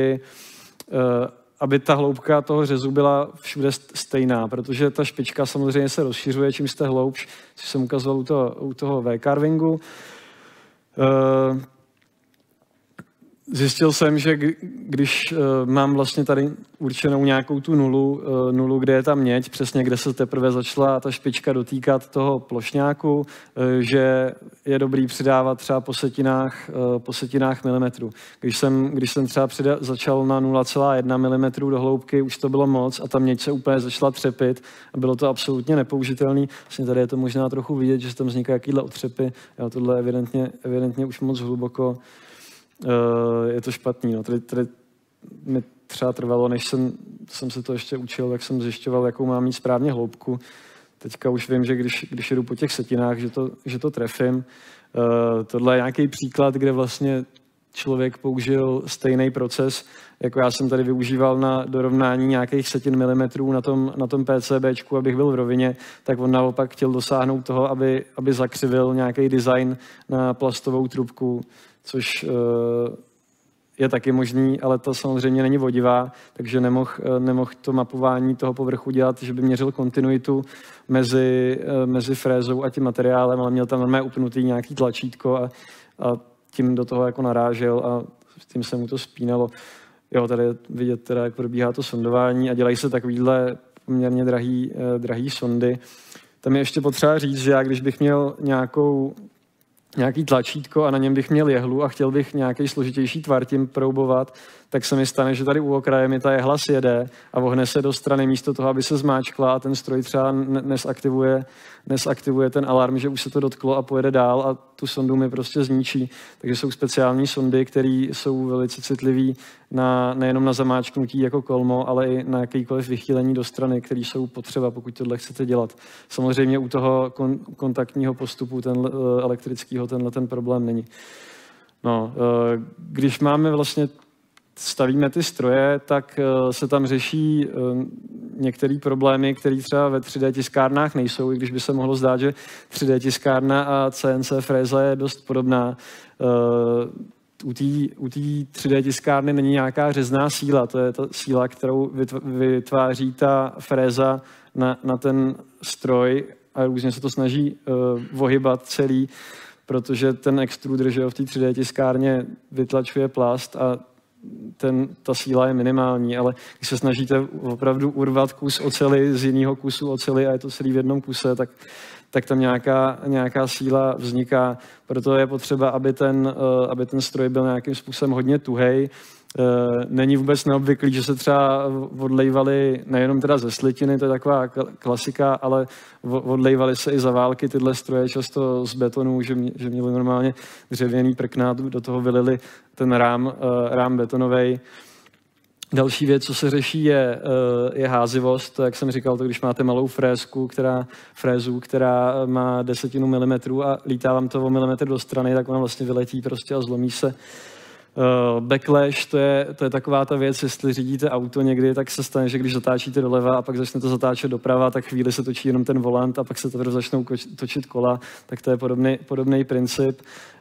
aby ta hloubka toho řezu byla všude stejná, protože ta špička samozřejmě se rozšiřuje, čím jste hloubš, což jsem ukazoval u toho V-carvingu. Zjistil jsem, že když mám vlastně tady určenou nějakou tu nulu, kde je ta měď, přesně kde se teprve začala ta špička dotýkat toho plošňáku, že je dobrý přidávat třeba po setinách milimetrů. Když jsem třeba začal na 0,1 mm do hloubky, už to bylo moc a ta měď se úplně začala třepit a bylo to absolutně nepoužitelný. Vlastně tady je to možná trochu vidět, že tam vznikají jakýhle otřepy. Tohle je evidentně už moc hluboko. Je to špatný. No. Tady mi třeba trvalo, než jsem se to ještě učil, tak jsem zjišťoval, jakou mám mít správně hloubku. Teďka už vím, že když jdu po těch setinách, že to trefím. Tohle je nějaký příklad, kde vlastně člověk použil stejný proces, jako já jsem tady využíval na dorovnání nějakých setin milimetrů na tom PCBčku, abych byl v rovině, tak on naopak chtěl dosáhnout toho, aby zakřivil nějaký design na plastovou trubku, což je taky možný, ale to samozřejmě není vodivá, takže nemohl to mapování toho povrchu dělat, že by měřil kontinuitu mezi frézou a tím materiálem, ale měl tam normálně upnutý nějaký tlačítko a tím do toho jako narážel a s tím se mu to spínalo. Jo, tady je vidět teda, jak probíhá to sondování a dělají se takovýhle poměrně drahý sondy. Tam je ještě potřeba říct, že já když bych měl nějaký tlačítko a na něm bych měl jehlu a chtěl bych nějaký složitější tvar tím proubovat, tak se mi stane, že tady u okraje mi ta jehla sjede a vohne se do strany místo toho, aby se zmáčkla a ten stroj třeba nesaktivuje ten alarm, že už se to dotklo a pojede dál a tu sondu mi prostě zničí. Takže jsou speciální sondy, které jsou velice citlivé nejenom na zamáčknutí jako kolmo, ale i na jakýkoliv vychýlení do strany, které jsou potřeba, pokud tohle chcete dělat. Samozřejmě u toho kontaktního postupu elektrického ten problém není. No, když máme vlastně stavíme ty stroje, tak se tam řeší některé problémy, které třeba ve 3D tiskárnách nejsou, i když by se mohlo zdát, že 3D tiskárna a CNC fréza je dost podobná. U té 3D tiskárny není nějaká řezná síla, to je ta síla, kterou vytváří ta fréza na ten stroj a různě se to snaží ohybat celý, protože ten extruder, že v té 3D tiskárně vytlačuje plast a ta síla je minimální, ale když se snažíte opravdu urvat kus oceli z jiného kusu oceli a je to celý v jednom kuse, tak tam nějaká síla vzniká. Proto je potřeba, aby ten stroj byl nějakým způsobem hodně tuhej. Není vůbec neobvyklý, že se třeba odlejvaly nejenom teda ze slitiny, to je taková klasika, ale odlejvaly se i za války tyhle stroje, často z betonu, že měli normálně dřevěný prkna, do toho vylili ten rám betonovej. Další věc, co se řeší, je házivost. Jak jsem říkal, to když máte malou frézu, která má 10 milimetrů a lítá vám to o milimetr do strany, tak ona vlastně vyletí prostě a zlomí se. Backlash, to je taková ta věc, jestli řídíte auto někdy, tak se stane, že když zatáčíte doleva a pak začnete zatáčet doprava, tak chvíli se točí jenom ten volant a pak se teprve začnou točit kola, tak to je podobný princip.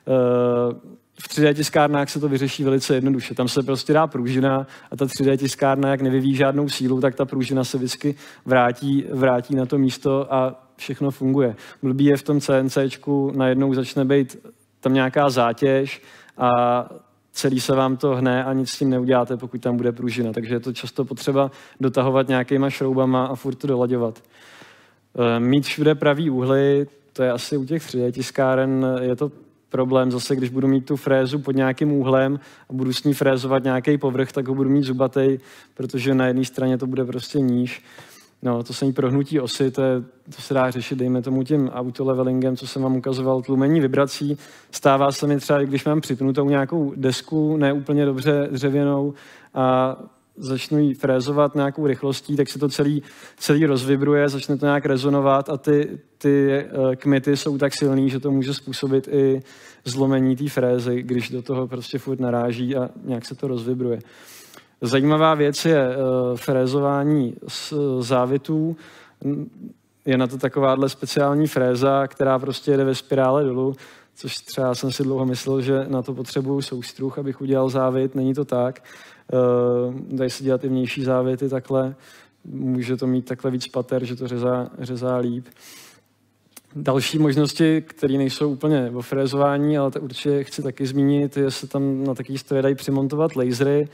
V 3D tiskárnách se to vyřeší velice jednoduše. Tam se prostě dá pružina a ta 3D tiskárna, jak nevyvíjí žádnou sílu, tak ta pružina se vždycky vrátí na to místo a všechno funguje. Blbý je v tom CNCčku, najednou začne být tam nějaká zátěž a celý se vám to hne a nic s tím neuděláte, pokud tam bude pružina. Takže je to často potřeba dotahovat nějakýma šroubama a furt to dolaďovat. Mít všude pravý úhly, to je asi u těch 3D tiskáren, je to problém zase, když budu mít tu frézu pod nějakým úhlem a budu s ní frézovat nějaký povrch, tak ho budu mít zubatej, protože na jedné straně to bude prostě níž. No, to samé prohnutí osy, to se dá řešit, dejme tomu tím autolevelingem, co jsem vám ukazoval, tlumení vibrací. Stává se mi třeba, když mám připnutou nějakou desku, ne úplně dobře dřevěnou a začnu jí frézovat nějakou rychlostí, tak se to celý rozvibruje, začne to nějak rezonovat a ty kmity jsou tak silný, že to může způsobit i zlomení té frézy, když do toho prostě furt naráží a nějak se to rozvibruje. Zajímavá věc je frézování z závitů. Je na to takováhle speciální fréza, která prostě jede ve spirále dolů, což třeba jsem si dlouho myslel, že na to potřebuju soustruh, abych udělal závit. Není to tak. Dají se dělat i vnější závity takhle. Může to mít takhle víc pater, že to řezá líp. Další možnosti, které nejsou úplně o frézování, ale to určitě chci taky zmínit, je, se tam na takový stroje dají přimontovat lasery.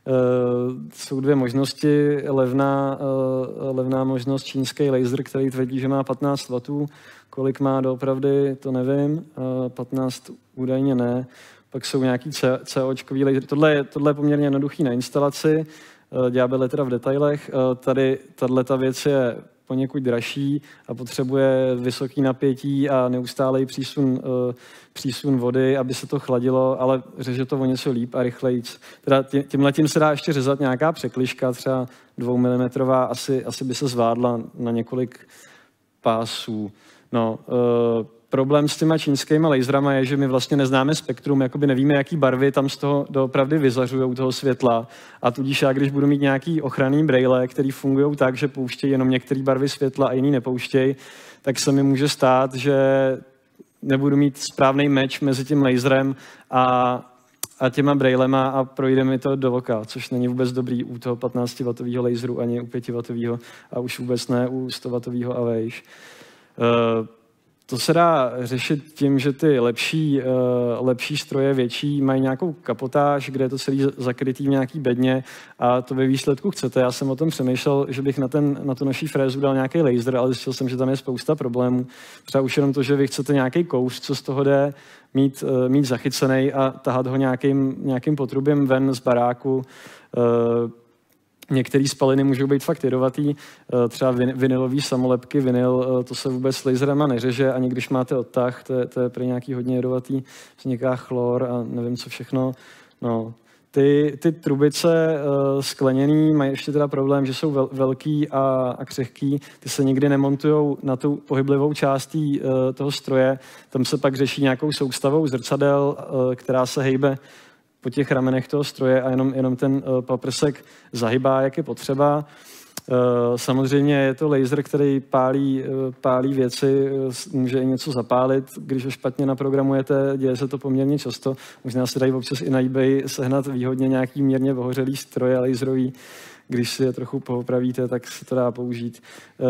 Jsou dvě možnosti. Levná možnost čínský laser, který tvrdí, že má 15 W. Kolik má doopravdy, to nevím. 15 údajně ne. Pak jsou nějaký COčkový laser. Tohle je poměrně jednoduchý na instalaci. Ďábel je teda v detailech. Tato věc je poněkud dražší a potřebuje vysoký napětí a neustálej přísun vody, aby se to chladilo, ale řeže to o něco líp a rychleji. Teda tímhletím se dá ještě řezat nějaká překližka, třeba 2 mm, asi by se zvládla na několik pásů. No, problém s těma čínskýma laserama je, že my vlastně neznáme spektrum, jakoby nevíme, jaký barvy tam z toho doopravdy vyzařují toho světla. A tudíž já, když budu mít nějaký ochranný brejle, který fungují tak, že pouštějí jenom některé barvy světla a jiný nepouštějí, tak se mi může stát, že nebudu mít správný match mezi tím laserem a těma brejlema a projde mi to do oka, což není vůbec dobrý u toho 15W laseru ani u 5W a už vůbec ne u 100W a vejš. To se dá řešit tím, že ty lepší stroje, větší, mají nějakou kapotáž, kde je to celý zakrytý v nějaký bedně a to ve výsledku chcete. Já jsem o tom přemýšlel, že bych na tu naší frézu dal nějaký laser, ale zjistil jsem, že tam je spousta problémů. Třeba už jenom to, že vy chcete nějaký kouř, co z toho jde, mít zachycený a tahat ho nějakým potrubím ven z baráku. Některé spaliny můžou být fakt jedovatý, třeba vinylový samolepky, vinyl, to se vůbec laserama neřeže, ani když máte odtah, to je prý nějaký hodně jedovatý, vzniká chlor a nevím co všechno. No. Ty trubice skleněný mají ještě teda problém, že jsou velký a křehký, ty se nikdy nemontujou na tu pohyblivou část toho stroje, tam se pak řeší nějakou soustavou zrcadel, která se hejbe po těch ramenech toho stroje a jenom ten paprsek zahybá, jak je potřeba. Samozřejmě je to laser, který pálí věci, může i něco zapálit, když ho špatně naprogramujete, děje se to poměrně často. Možná se dají občas i na eBay sehnat výhodně nějaký mírně ohořelý stroje laserový. Když si je trochu poopravíte, tak se to dá použít.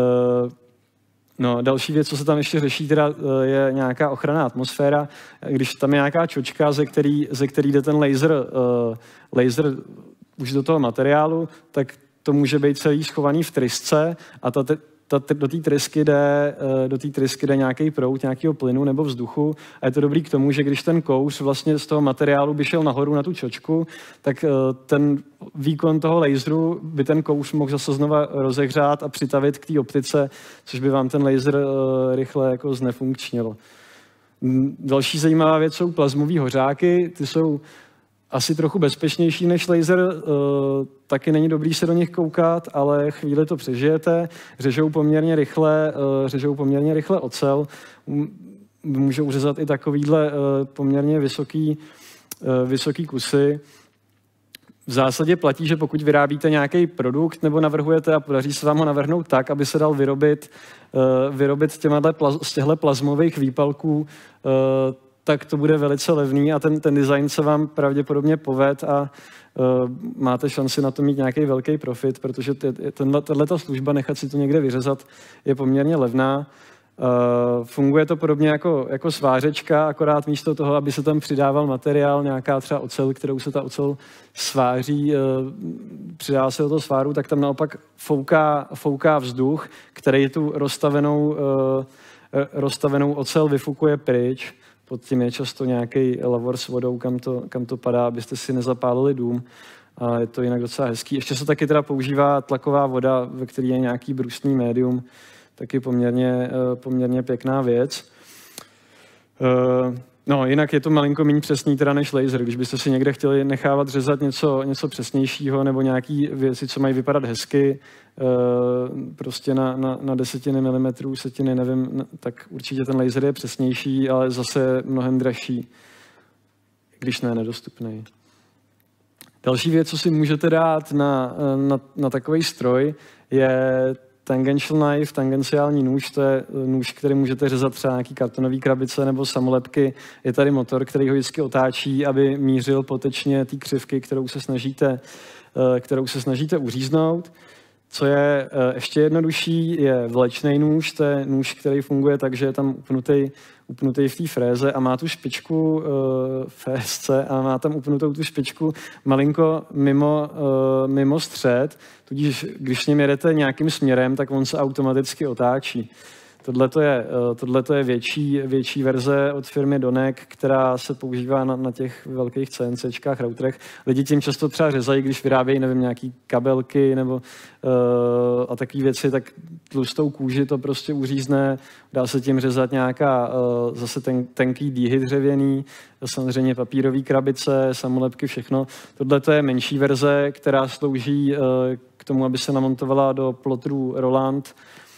No, další věc, co se tam ještě řeší, teda je nějaká ochranná atmosféra. Když tam je nějaká čočka, ze který jde ten laser už do toho materiálu, tak to může být celý schovaný v trysce a do té trysky jde nějaký proud, nějakého plynu nebo vzduchu a je to dobrý k tomu, že když ten kouř vlastně z toho materiálu by šel nahoru na tu čočku, tak ten výkon toho laseru by ten kouř mohl zase znova rozehřát a přitavit k té optice, což by vám ten laser rychle jako znefunkčnilo. Další zajímavá věc jsou plazmové hořáky, ty jsou asi trochu bezpečnější než laser, taky není dobrý se do nich koukat, ale chvíli to přežijete, řežou poměrně rychle ocel, můžou řezat i takovýhle poměrně vysoký vysoký kusy. V zásadě platí, že pokud vyrábíte nějaký produkt nebo navrhujete a podaří se vám ho navrhnout tak, aby se dal vyrobit z těchto plazmových výpalků, tak to bude velice levný a ten design se vám pravděpodobně poved a máte šanci na to mít nějaký velký profit, protože tato služba, nechat si to někde vyřezat, je poměrně levná. Funguje to podobně jako svářečka, akorát místo toho, aby se tam přidával materiál, nějaká třeba ocel, kterou se ta ocel sváří, přidá se do toho sváru, tak tam naopak fouká vzduch, který tu rozstavenou ocel vyfukuje pryč. Pod tím je často nějaký lavor s vodou, kam to padá, abyste si nezapálili dům. A je to jinak docela hezký. Ještě se taky teda používá tlaková voda, ve které je nějaký brusný médium, taky poměrně pěkná věc. No, jinak je to malinko méně přesný teda než laser. Když byste si někde chtěli nechávat řezat něco přesnějšího nebo nějaké věci, co mají vypadat hezky, prostě na desetiny milimetrů, setiny, nevím, tak určitě ten laser je přesnější, ale zase mnohem dražší, když ne nedostupný. Další věc, co si můžete dát na takový stroj, je tangential knife, tangenciální nůž, to je nůž, který můžete řezat třeba nějaký kartonový krabice nebo samolepky. Je tady motor, který ho vždycky otáčí, aby mířil potečně té křivky, kterou se snažíte uříznout. Co je ještě jednodušší, je vlečný nůž, to je nůž, který funguje tak, že je tam upnutý v té fréze a má tu špičku frézce a má tam upnutou tu špičku malinko mimo střed, tudíž když s ním jedete nějakým směrem, tak on se automaticky otáčí. Tohle je větší verze od firmy Donek, která se používá na těch velkých CNCčkách, routerech. Lidi tím často třeba řezají, když vyrábějí, nevím, nějaký kabelky nebo a takové věci, tak tlustou kůži to prostě uřízne. Dá se tím řezat nějaká zase tenký dýhy dřevěný, samozřejmě papírové krabice, samolepky, všechno. Tohle je menší verze, která slouží k tomu, aby se namontovala do plotrů Roland.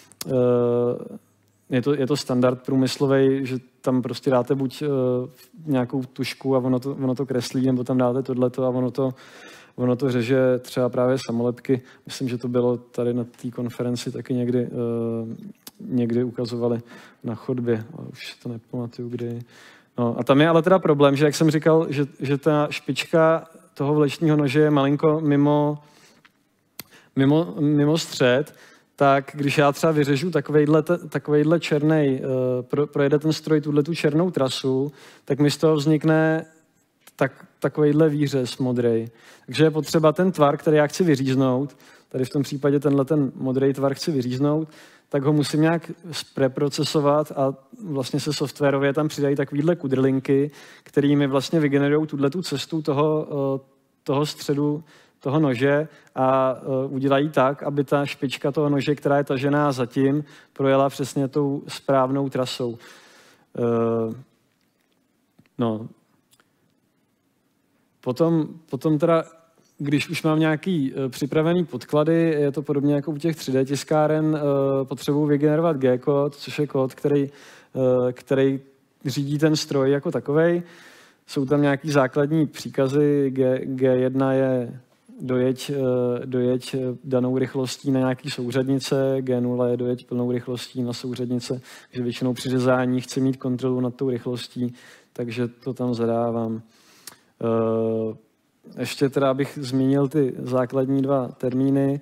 Je to standard průmyslový, že tam prostě dáte buď nějakou tušku a ono to kreslí, nebo tam dáte tohleto a ono to řeže třeba právě samolepky. Myslím, že to bylo tady na té konferenci taky někdy ukazovali na chodbě, ale už to nepamatuju, kdy. No, a tam je ale teda problém, že jak jsem říkal, že ta špička toho vlečního nože je malinko mimo střed, tak když já třeba vyřežu takovejhle černej, projede ten stroj tu černou trasu, tak mi z toho vznikne takovejhle výřez modrej. Takže je potřeba ten tvar, který já chci vyříznout, tady v tom případě ten modrý tvar chci vyříznout, tak ho musím nějak preprocesovat a vlastně se softwarově tam přidají takovýhle kudrlinky, který mi vlastně vygenerují tu cestu toho středu toho nože a udělají tak, aby ta špička toho nože, která je tažená zatím, projela přesně tou správnou trasou. No. Potom teda, když už mám nějaký připravený podklady, je to podobně jako u těch 3D tiskáren, potřebuji vygenerovat G-kód, což je kód, který řídí ten stroj jako takovej. Jsou tam nějaký základní příkazy, G1 je dojeď danou rychlostí na nějaký souřadnice, G0 je dojeď plnou rychlostí na souřadnice, takže většinou při řezání chci mít kontrolu nad tou rychlostí, takže to tam zadávám. Ještě teda, abych zmínil ty základní dva termíny.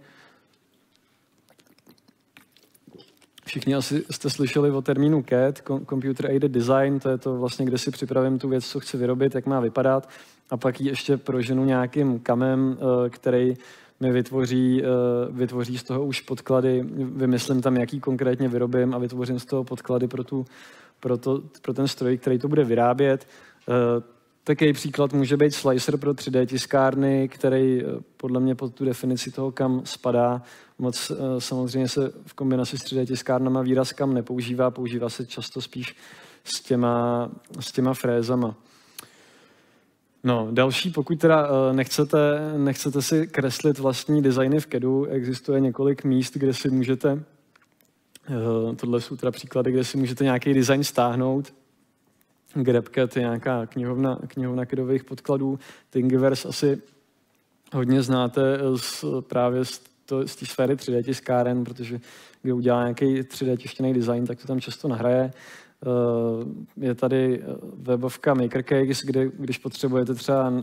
Všichni asi jste slyšeli o termínu CAD, Computer Aided Design, to je to vlastně, kde si připravím tu věc, co chci vyrobit, jak má vypadat, a pak ji ještě proženu nějakým kamem, který mi vytvoří z toho už podklady, vymyslím tam, jaký konkrétně vyrobím a vytvořím z toho podklady pro ten stroj, který to bude vyrábět. Takový příklad může být slicer pro 3D tiskárny, který podle mě pod tu definici toho kam spadá. Moc samozřejmě se v kombinaci s 3D tiskárnama výraz kam nepoužívá, používá se často spíš s těma frézama. No, další, pokud teda nechcete si kreslit vlastní designy v CADu, existuje několik míst, kde si můžete, tohle jsou teda příklady, kde si můžete nějaký design stáhnout GrabCAD je nějaká knihovna kidových podkladů. Thingiverse asi hodně znáte právě z té sféry 3D tiskáren, protože kdo udělá nějaký 3D tištěný design, tak to tam často nahraje. Je tady webovka MakerCase, kde když potřebujete třeba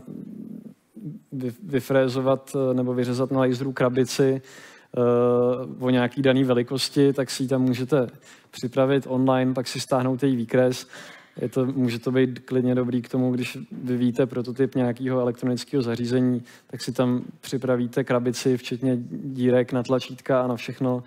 vyfrézovat nebo vyřezat na laseru krabici o nějaký daný velikosti, tak si ji tam můžete připravit online, pak si stáhnout její výkres. Může to být klidně dobrý k tomu, když vyvíjíte prototyp nějakého elektronického zařízení, tak si tam připravíte krabici, včetně dírek na tlačítka a na všechno.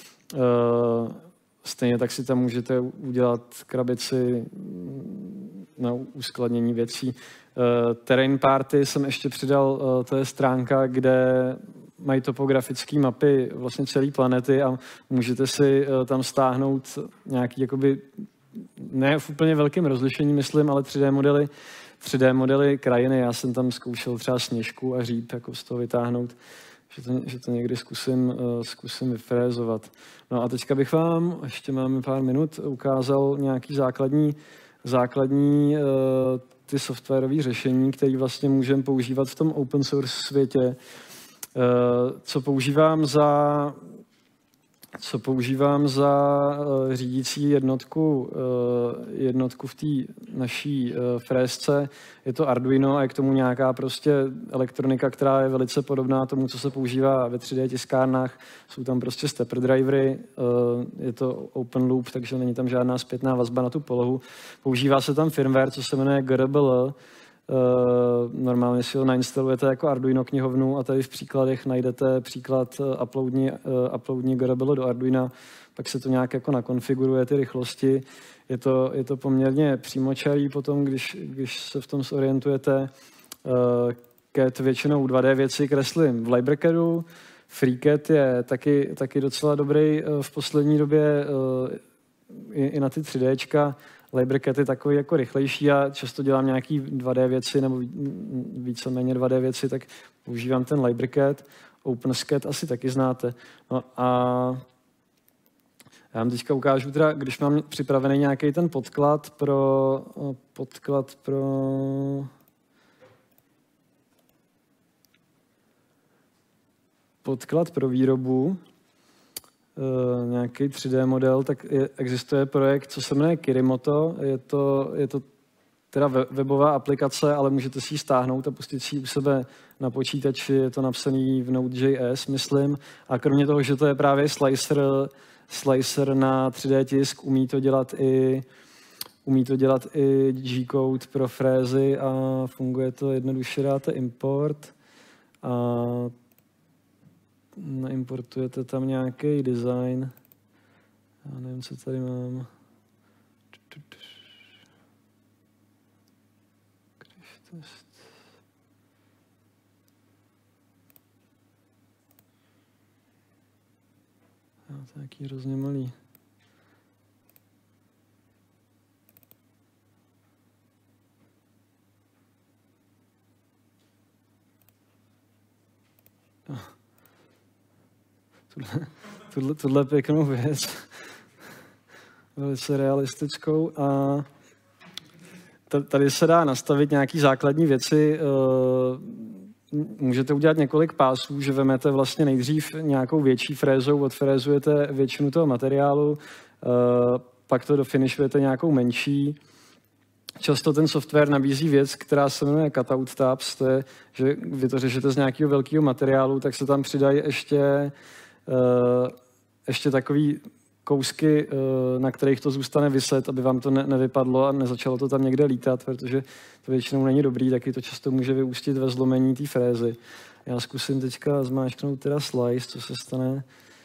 Stejně tak si tam můžete udělat krabici na uskladnění věcí. Terrain Party jsem ještě přidal, to je stránka, kde mají topografické mapy vlastně celé planety a můžete si tam stáhnout nějaký jakoby ne v úplně velkém rozlišení, myslím, ale 3D modely krajiny. Já jsem tam zkoušel třeba Sněžku a Říp jako z toho vytáhnout, že to někdy zkusím vyfrézovat. No a teďka bych vám, ještě máme pár minut, ukázal nějaký základní ty softwarové řešení, které vlastně můžeme používat v tom open source světě. Co používám za řídící jednotku v té naší frézce, je to Arduino a je k tomu nějaká prostě elektronika, která je velice podobná tomu, co se používá ve 3D tiskárnách. Jsou tam prostě stepper drivery, je to open loop, takže není tam žádná zpětná vazba na tu polohu. Používá se tam firmware, co se jmenuje GRBL. Normálně si ho nainstalujete jako Arduino knihovnu a tady v příkladech najdete příklad uploadní GRBL do Arduina, pak se to nějak jako nakonfiguruje ty rychlosti. Je to poměrně přímočarý potom, když se v tom zorientujete. CAD většinou 2D věci kreslím v LibreCADu. FreeCAD je taky docela dobrý v poslední době i na ty 3Dčka. LibreCAD je takový jako rychlejší, já často dělám nějaký 2D věci nebo víceméně 2D věci, tak používám ten LibreCAD. OpenSCAD asi taky znáte. No a já vám teďka ukážu, teda, když mám připravený nějaký ten podklad pro výrobu, nějaký 3D model, tak existuje projekt, co se jmenuje Kirimoto. Je to teda webová aplikace, ale můžete si ji stáhnout a pustit si ji u sebe na počítači. Je to napsaný v Node.js, myslím. A kromě toho, že to je právě slicer na 3D tisk, umí to dělat i G-code pro frézy a funguje to jednoduše, dáte import a naimportujete tam nějaký design. Já nevím, co tady mám. Crash test. To je nějaký hrozně malý. Tuhle pěknou věc, velice realistickou a tady se dá nastavit nějaký základní věci. Můžete udělat několik pásů, že vezmete vlastně nejdřív nějakou větší frézou, odfrézujete většinu toho materiálu, pak to dofinišujete nějakou menší. Často ten software nabízí věc, která se jmenuje cutout tabs, to je, že vy to řešíte z nějakého velkého materiálu, tak se tam přidají ještě takový kousky, na kterých to zůstane viset, aby vám to nevypadlo a nezačalo to tam někde lítat, protože to většinou není dobrý, taky to často může vyústit ve zlomení té frézy. Já zkusím teďka zmáčknout teda slice, co se stane.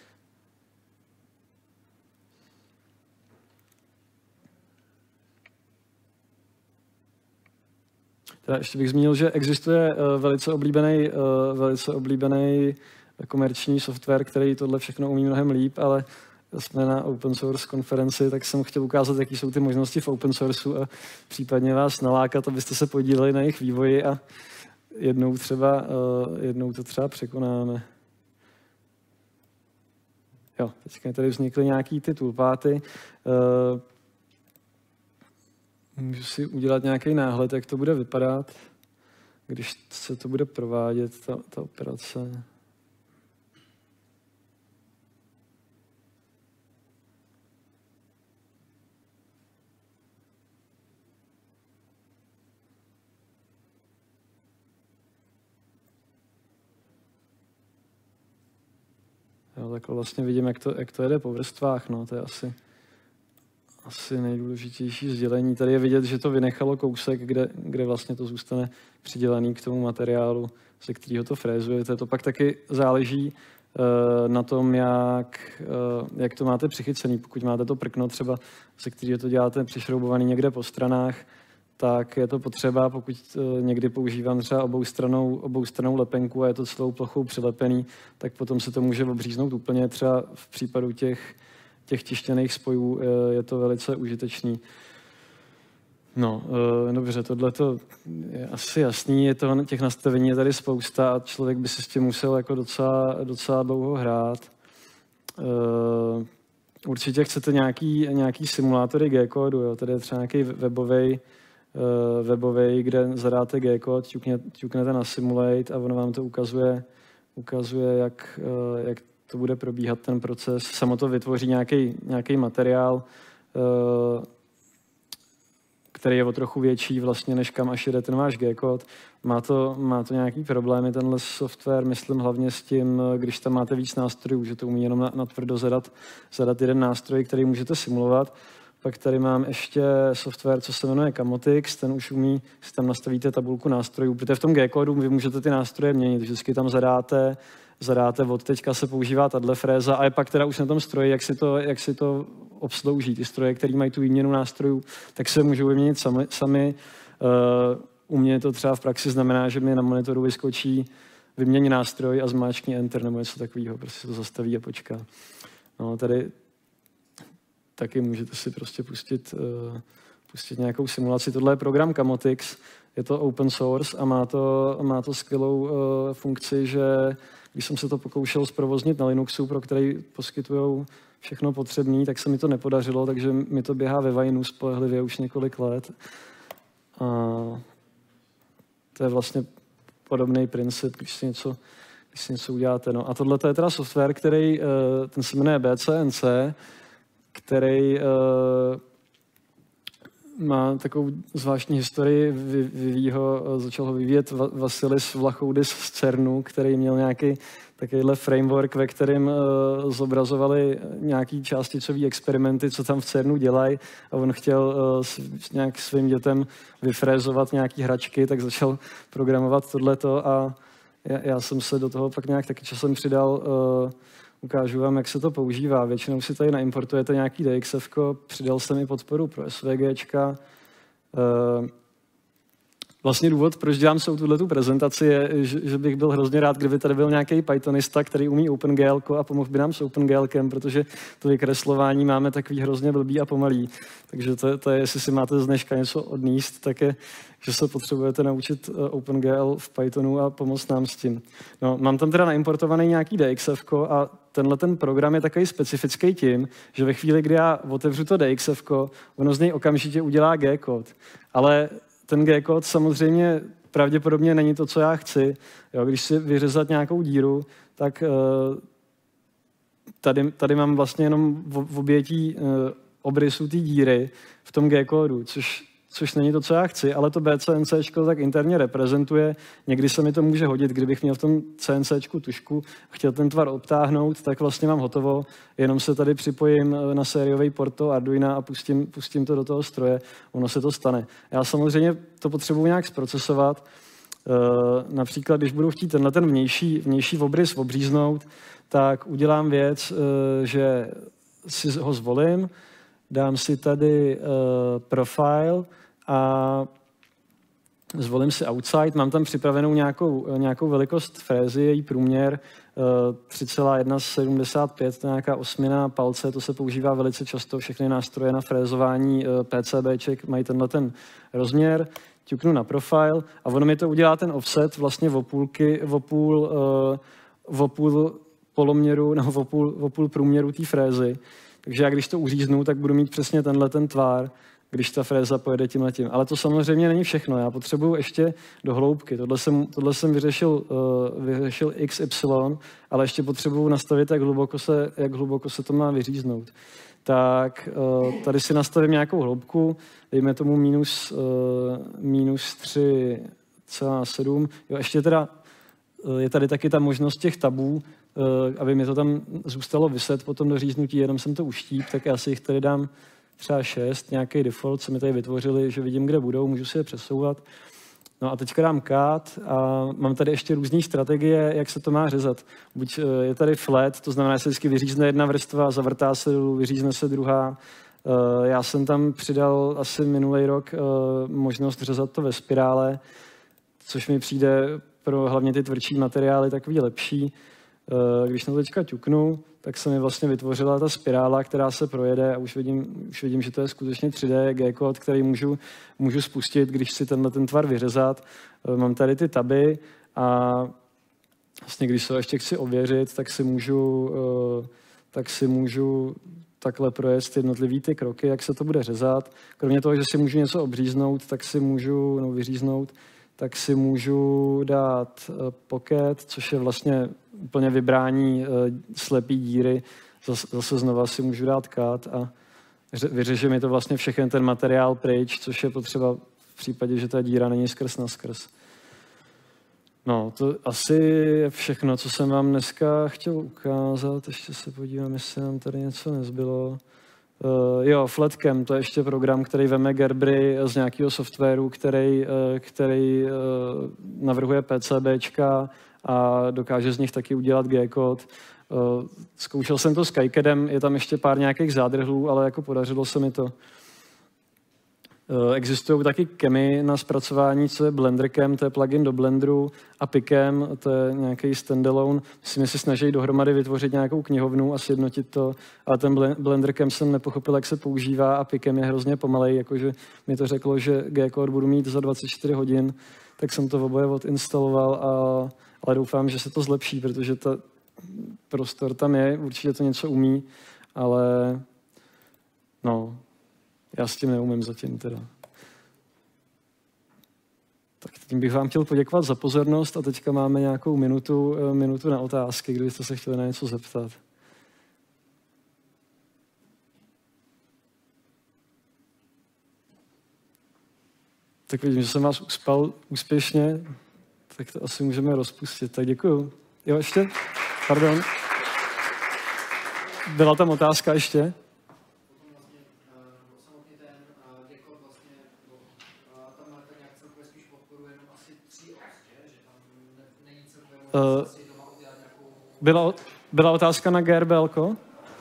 Teda ještě bych zmínil, že existuje velice oblíbený komerční software, který tohle všechno umí mnohem líp, ale jsme na open source konferenci, tak jsem chtěl ukázat, jaký jsou ty možnosti v open sourceu a případně vás nalákat, abyste se podíleli na jejich vývoji a jednou to třeba překonáme. Jo, teďka tady vznikly nějaký ty toolpaty. Můžu si udělat nějaký náhled, jak to bude vypadat, když se to bude provádět, ta operace. Jo, takhle vlastně vidím, jak to jede po vrstvách, no, to je asi nejdůležitější sdělení. Tady je vidět, že to vynechalo kousek, kde vlastně to zůstane přidělený k tomu materiálu, ze kterého to frézujete. To pak taky záleží na tom, jak to máte přichycený. Pokud máte to prkno třeba, ze kterého to děláte přišroubovaný někde po stranách, tak je to potřeba, pokud někdy používám třeba oboustrannou lepenku a je to celou plochou přilepený, tak potom se to může obříznout úplně. Třeba v případu těch tištěných spojů je to velice užitečný. No, dobře, tohle je asi jasný, těch nastavení je tady spousta a člověk by si s tím musel jako docela dlouho hrát. Určitě chcete nějaký simulátory G-kódu, jo? Tady je třeba nějaký webový, kde zadáte G-kód, ťuknete na simulate a ono vám to ukazuje jak to bude probíhat ten proces. Samo to vytvoří nějaký materiál, který je o trochu větší vlastně, než kam až jede ten váš G-kód. Má to nějaký problémy, tenhle software, myslím hlavně s tím, když tam máte víc nástrojů, že to umí jenom natvrdo zadat jeden nástroj, který můžete simulovat. Pak tady mám ještě software, co se jmenuje Camotix, ten už umí, si tam nastavíte tabulku nástrojů, protože v tom G-kódu vy můžete ty nástroje měnit, vždycky tam zadáte, od teďka se používá tahle fréza a je pak teda už na tom stroji, jak si to obslouží. Ty stroje, které mají tu výměnu nástrojů, tak se můžou vyměnit sami. U mě to třeba v praxi znamená, že mi na monitoru vyskočí vymění nástroj a zmáčkni Enter nebo něco takového, prostě se to zastaví a počká. No, tady taky můžete si prostě pustit nějakou simulaci. Tohle je program Camotix, je to open source a má to skvělou funkci, že když jsem se to pokoušel zprovoznit na Linuxu, pro který poskytují všechno potřebné, tak se mi to nepodařilo, takže mi to běhá ve Vineu spolehlivě už několik let. A to je vlastně podobný princip, když si něco uděláte. No. A tohle je teda software, který ten se jmenuje BCNC, který má takovou zvláštní historii, začal ho vyvíjet Vasilis Vlachoudis z CERNu, který měl nějaký takovýhle framework, ve kterém zobrazovali nějaký částicový experimenty, co tam v CERNu dělají a on chtěl nějak svým dětem vyfrézovat nějaký hračky, tak začal programovat tohleto a já jsem se do toho pak nějak taky časem přidal. Ukážu vám, jak se to používá. Většinou si tady naimportujete nějaký DXF-ko, přidal jsem i podporu pro SVGčka. Vlastně důvod, proč dělám tuhletu prezentaci, je, že bych byl hrozně rád, kdyby tady byl nějaký Pythonista, který umí OpenGL a pomohl by nám s OpenGLkem, protože to vykreslování máme takový hrozně blbý a pomalý. Takže to je, jestli si máte z dneška něco odníst, tak je, že se potřebujete naučit OpenGL v Pythonu a pomoct nám s tím. No, mám tam teda naimportovaný nějaký DXF-ko a tenhle ten program je takový specifický tím, že ve chvíli, kdy já otevřu to DXF-ko, ono z něj okamžitě udělá G-kód. Ale ten G-kód samozřejmě pravděpodobně není to, co já chci. Jo, když si vyřezat nějakou díru, tak tady mám vlastně jenom v obětí obrysu té díry v tom G-kódu, což není to, co já chci, ale to BCNCčko tak interně reprezentuje. Někdy se mi to může hodit, kdybych měl v tom CNCčku tušku, chtěl ten tvar obtáhnout, tak vlastně mám hotovo, jenom se tady připojím na sériový port toho Arduina a pustím to do toho stroje, ono se to stane. Já samozřejmě to potřebuji nějak zprocesovat, například, když budu chtít ten vnější obrys obříznout, tak udělám věc, že si ho zvolím, dám si tady profile a zvolím si outside. Mám tam připravenou nějakou velikost frézy, její průměr 3,175, to je nějaká osmina palce, to se používá velice často, všechny nástroje na frézování PCBček mají tenhle ten rozměr, ťuknu na profile a ono mi to udělá ten offset vlastně o půl poloměru, nebo o půl průměru té frézy. Takže já když to uříznu, tak budu mít přesně tenhle ten tvar když ta fréza pojede tímhletím. Ale to samozřejmě není všechno. Já potřebuju ještě do hloubky. Tohle jsem vyřešil XY, ale ještě potřebuju nastavit, jak hluboko se to má vyříznout. Tak tady si nastavím nějakou hloubku, dejme tomu minus 3,7. Jo, ještě teda je tady taky ta možnost těch tabů, aby mi to tam zůstalo viset potom do říznutí, jenom jsem to uštíp, tak já si jich tady dám třeba 6, nějaký default, co mi tady vytvořili, že vidím, kde budou, můžu si je přesouvat. No a teďka dám cut a mám tady ještě různé strategie, jak se to má řezat. Buď je tady flat, to znamená, že se vždycky vyřízne jedna vrstva, zavrtá se dolů, vyřízne se druhá. Já jsem tam přidal asi minulý rok možnost řezat to ve spirále, což mi přijde pro hlavně ty tvrdší materiály takový lepší. Když na to teďka ťuknu, tak se mi vlastně vytvořila ta spirála, která se projede a už vidím, že to je skutečně 3D G-kód, který můžu spustit, když si ten tvar vyřezat. Mám tady ty taby a vlastně, když se ještě chci ověřit, tak si můžu takhle projet jednotlivý ty kroky, jak se to bude řezat. Kromě toho, že si můžu něco obříznout, tak si můžu, vyříznout, tak si můžu dát pocket, což je vlastně úplně vybrání slepý díry. Zase znova si můžu dát cut a vyřeže mi to vlastně všechen ten materiál pryč, což je potřeba v případě, že ta díra není skrz na skrz. No, to asi je všechno, co jsem vám dneska chtěl ukázat. Ještě se podívám, jestli nám tady něco nezbylo. Flatcam, to je ještě program, který veme Gerbery z nějakého softwaru, který navrhuje PCBčka a dokáže z nich taky udělat G-kód. Zkoušel jsem to s KiCadem, je tam ještě pár nějakých zádrhlů, ale jako podařilo se mi to. Existují taky Chemy na zpracování, co je BlenderCam, to je plugin do Blenderu, a PiCam, to je nějaký standalone. Myslím, že si snaží dohromady vytvořit nějakou knihovnu a sjednotit to, ale ten BlenderCam jsem nepochopil, jak se používá a PiCam je hrozně pomalej, jakože mi to řeklo, že G-kód budu mít za 24 hodin, tak jsem to oboje odinstaloval, ale doufám, že se to zlepší, protože ta prostor tam je, určitě to něco umí, ale no, já s tím neumím zatím teda. Tak tím bych vám chtěl poděkovat za pozornost a teďka máme nějakou minutu na otázky, kdybyste se chtěli na něco zeptat. Tak vidím, že jsem vás uspal úspěšně, tak to asi můžeme rozpustit. Tak děkuju. Jo, ještě? Pardon. Byla tam otázka ještě? Byla otázka na GRBL-ko?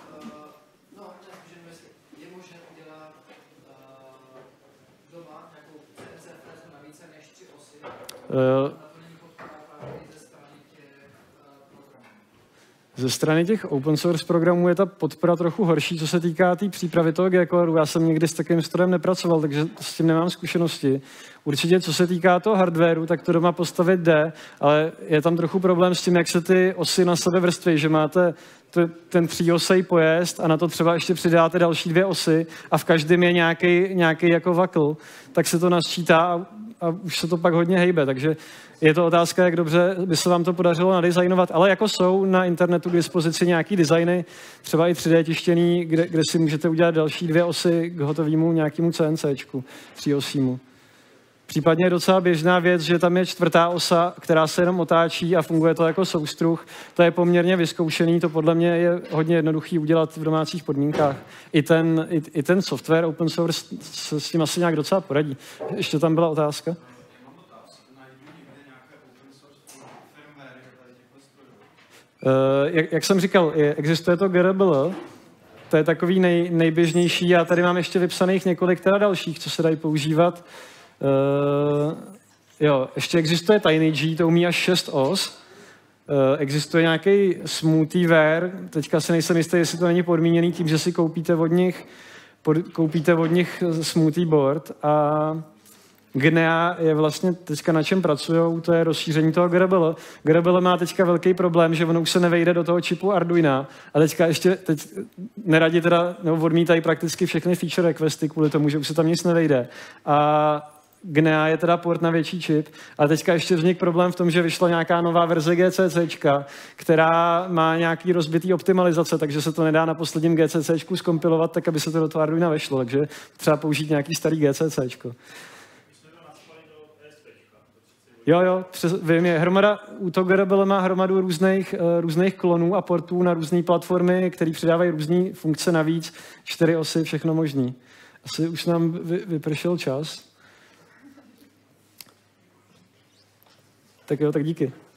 Ze strany těch open source programů je ta podpora trochu horší, co se týká té přípravy toho G-kódu. Já jsem nikdy s takovým strojem nepracoval, takže s tím nemám zkušenosti. Určitě, co se týká toho hardwareu, tak to doma postavit jde, ale je tam trochu problém s tím, jak se ty osy na sebe vrství, že máte ten 3osej pojezd a na to třeba ještě přidáte další 2 osy a v každém je nějaký jako vakl, tak se to nasčítá a už se to pak hodně hejbe, takže je to otázka, jak dobře by se vám to podařilo nadizajnovat, ale jako jsou na internetu k dispozici nějaký designy, třeba i 3D tištěný, kde si můžete udělat další 2 osy k hotovému nějakému CNCčku 3osímu. Případně je docela běžná věc, že tam je 4. osa, která se jenom otáčí a funguje to jako soustruh. To je poměrně vyzkoušený, to podle mě je hodně jednoduchý udělat v domácích podmínkách. I ten software open source se s tím asi nějak docela poradí. Ještě tam byla otázka? Jak jsem říkal, existuje to GRBL, to je takový nejběžnější. Já tady mám ještě vypsaných několik teda dalších, co se dají používat. Ještě existuje TinyG, to umí až 6 os. Existuje nějaký Smoothiever, teďka si nejsem jistý, jestli to není podmíněný tím, že si koupíte od nich smoothie board a GNEA je vlastně teďka na čem pracujou, to je rozšíření toho Grebele. Grebele má teďka velký problém, že ono už se nevejde do toho čipu Arduina a teďka ještě neradi teda, nebo odmítají prakticky všechny feature requesty kvůli tomu, že už se tam nic nevejde. A GNEA je teda port na větší čip, ale teďka ještě vznikl problém v tom, že vyšla nějaká nová verze GCCčka, která má nějaký rozbitý optimalizace, takže se to nedá na posledním GCCčku zkompilovat tak, aby se to do toho Arduina vešlo, takže třeba použít nějaký starý GCCčko. Jo, vím, je hromada, u toho Grebele má hromadu různých klonů a portů na různé platformy, které přidávají různé funkce navíc, 4 osy, všechno možný. Asi už nám vypršel čas. Tak jo, tak díky.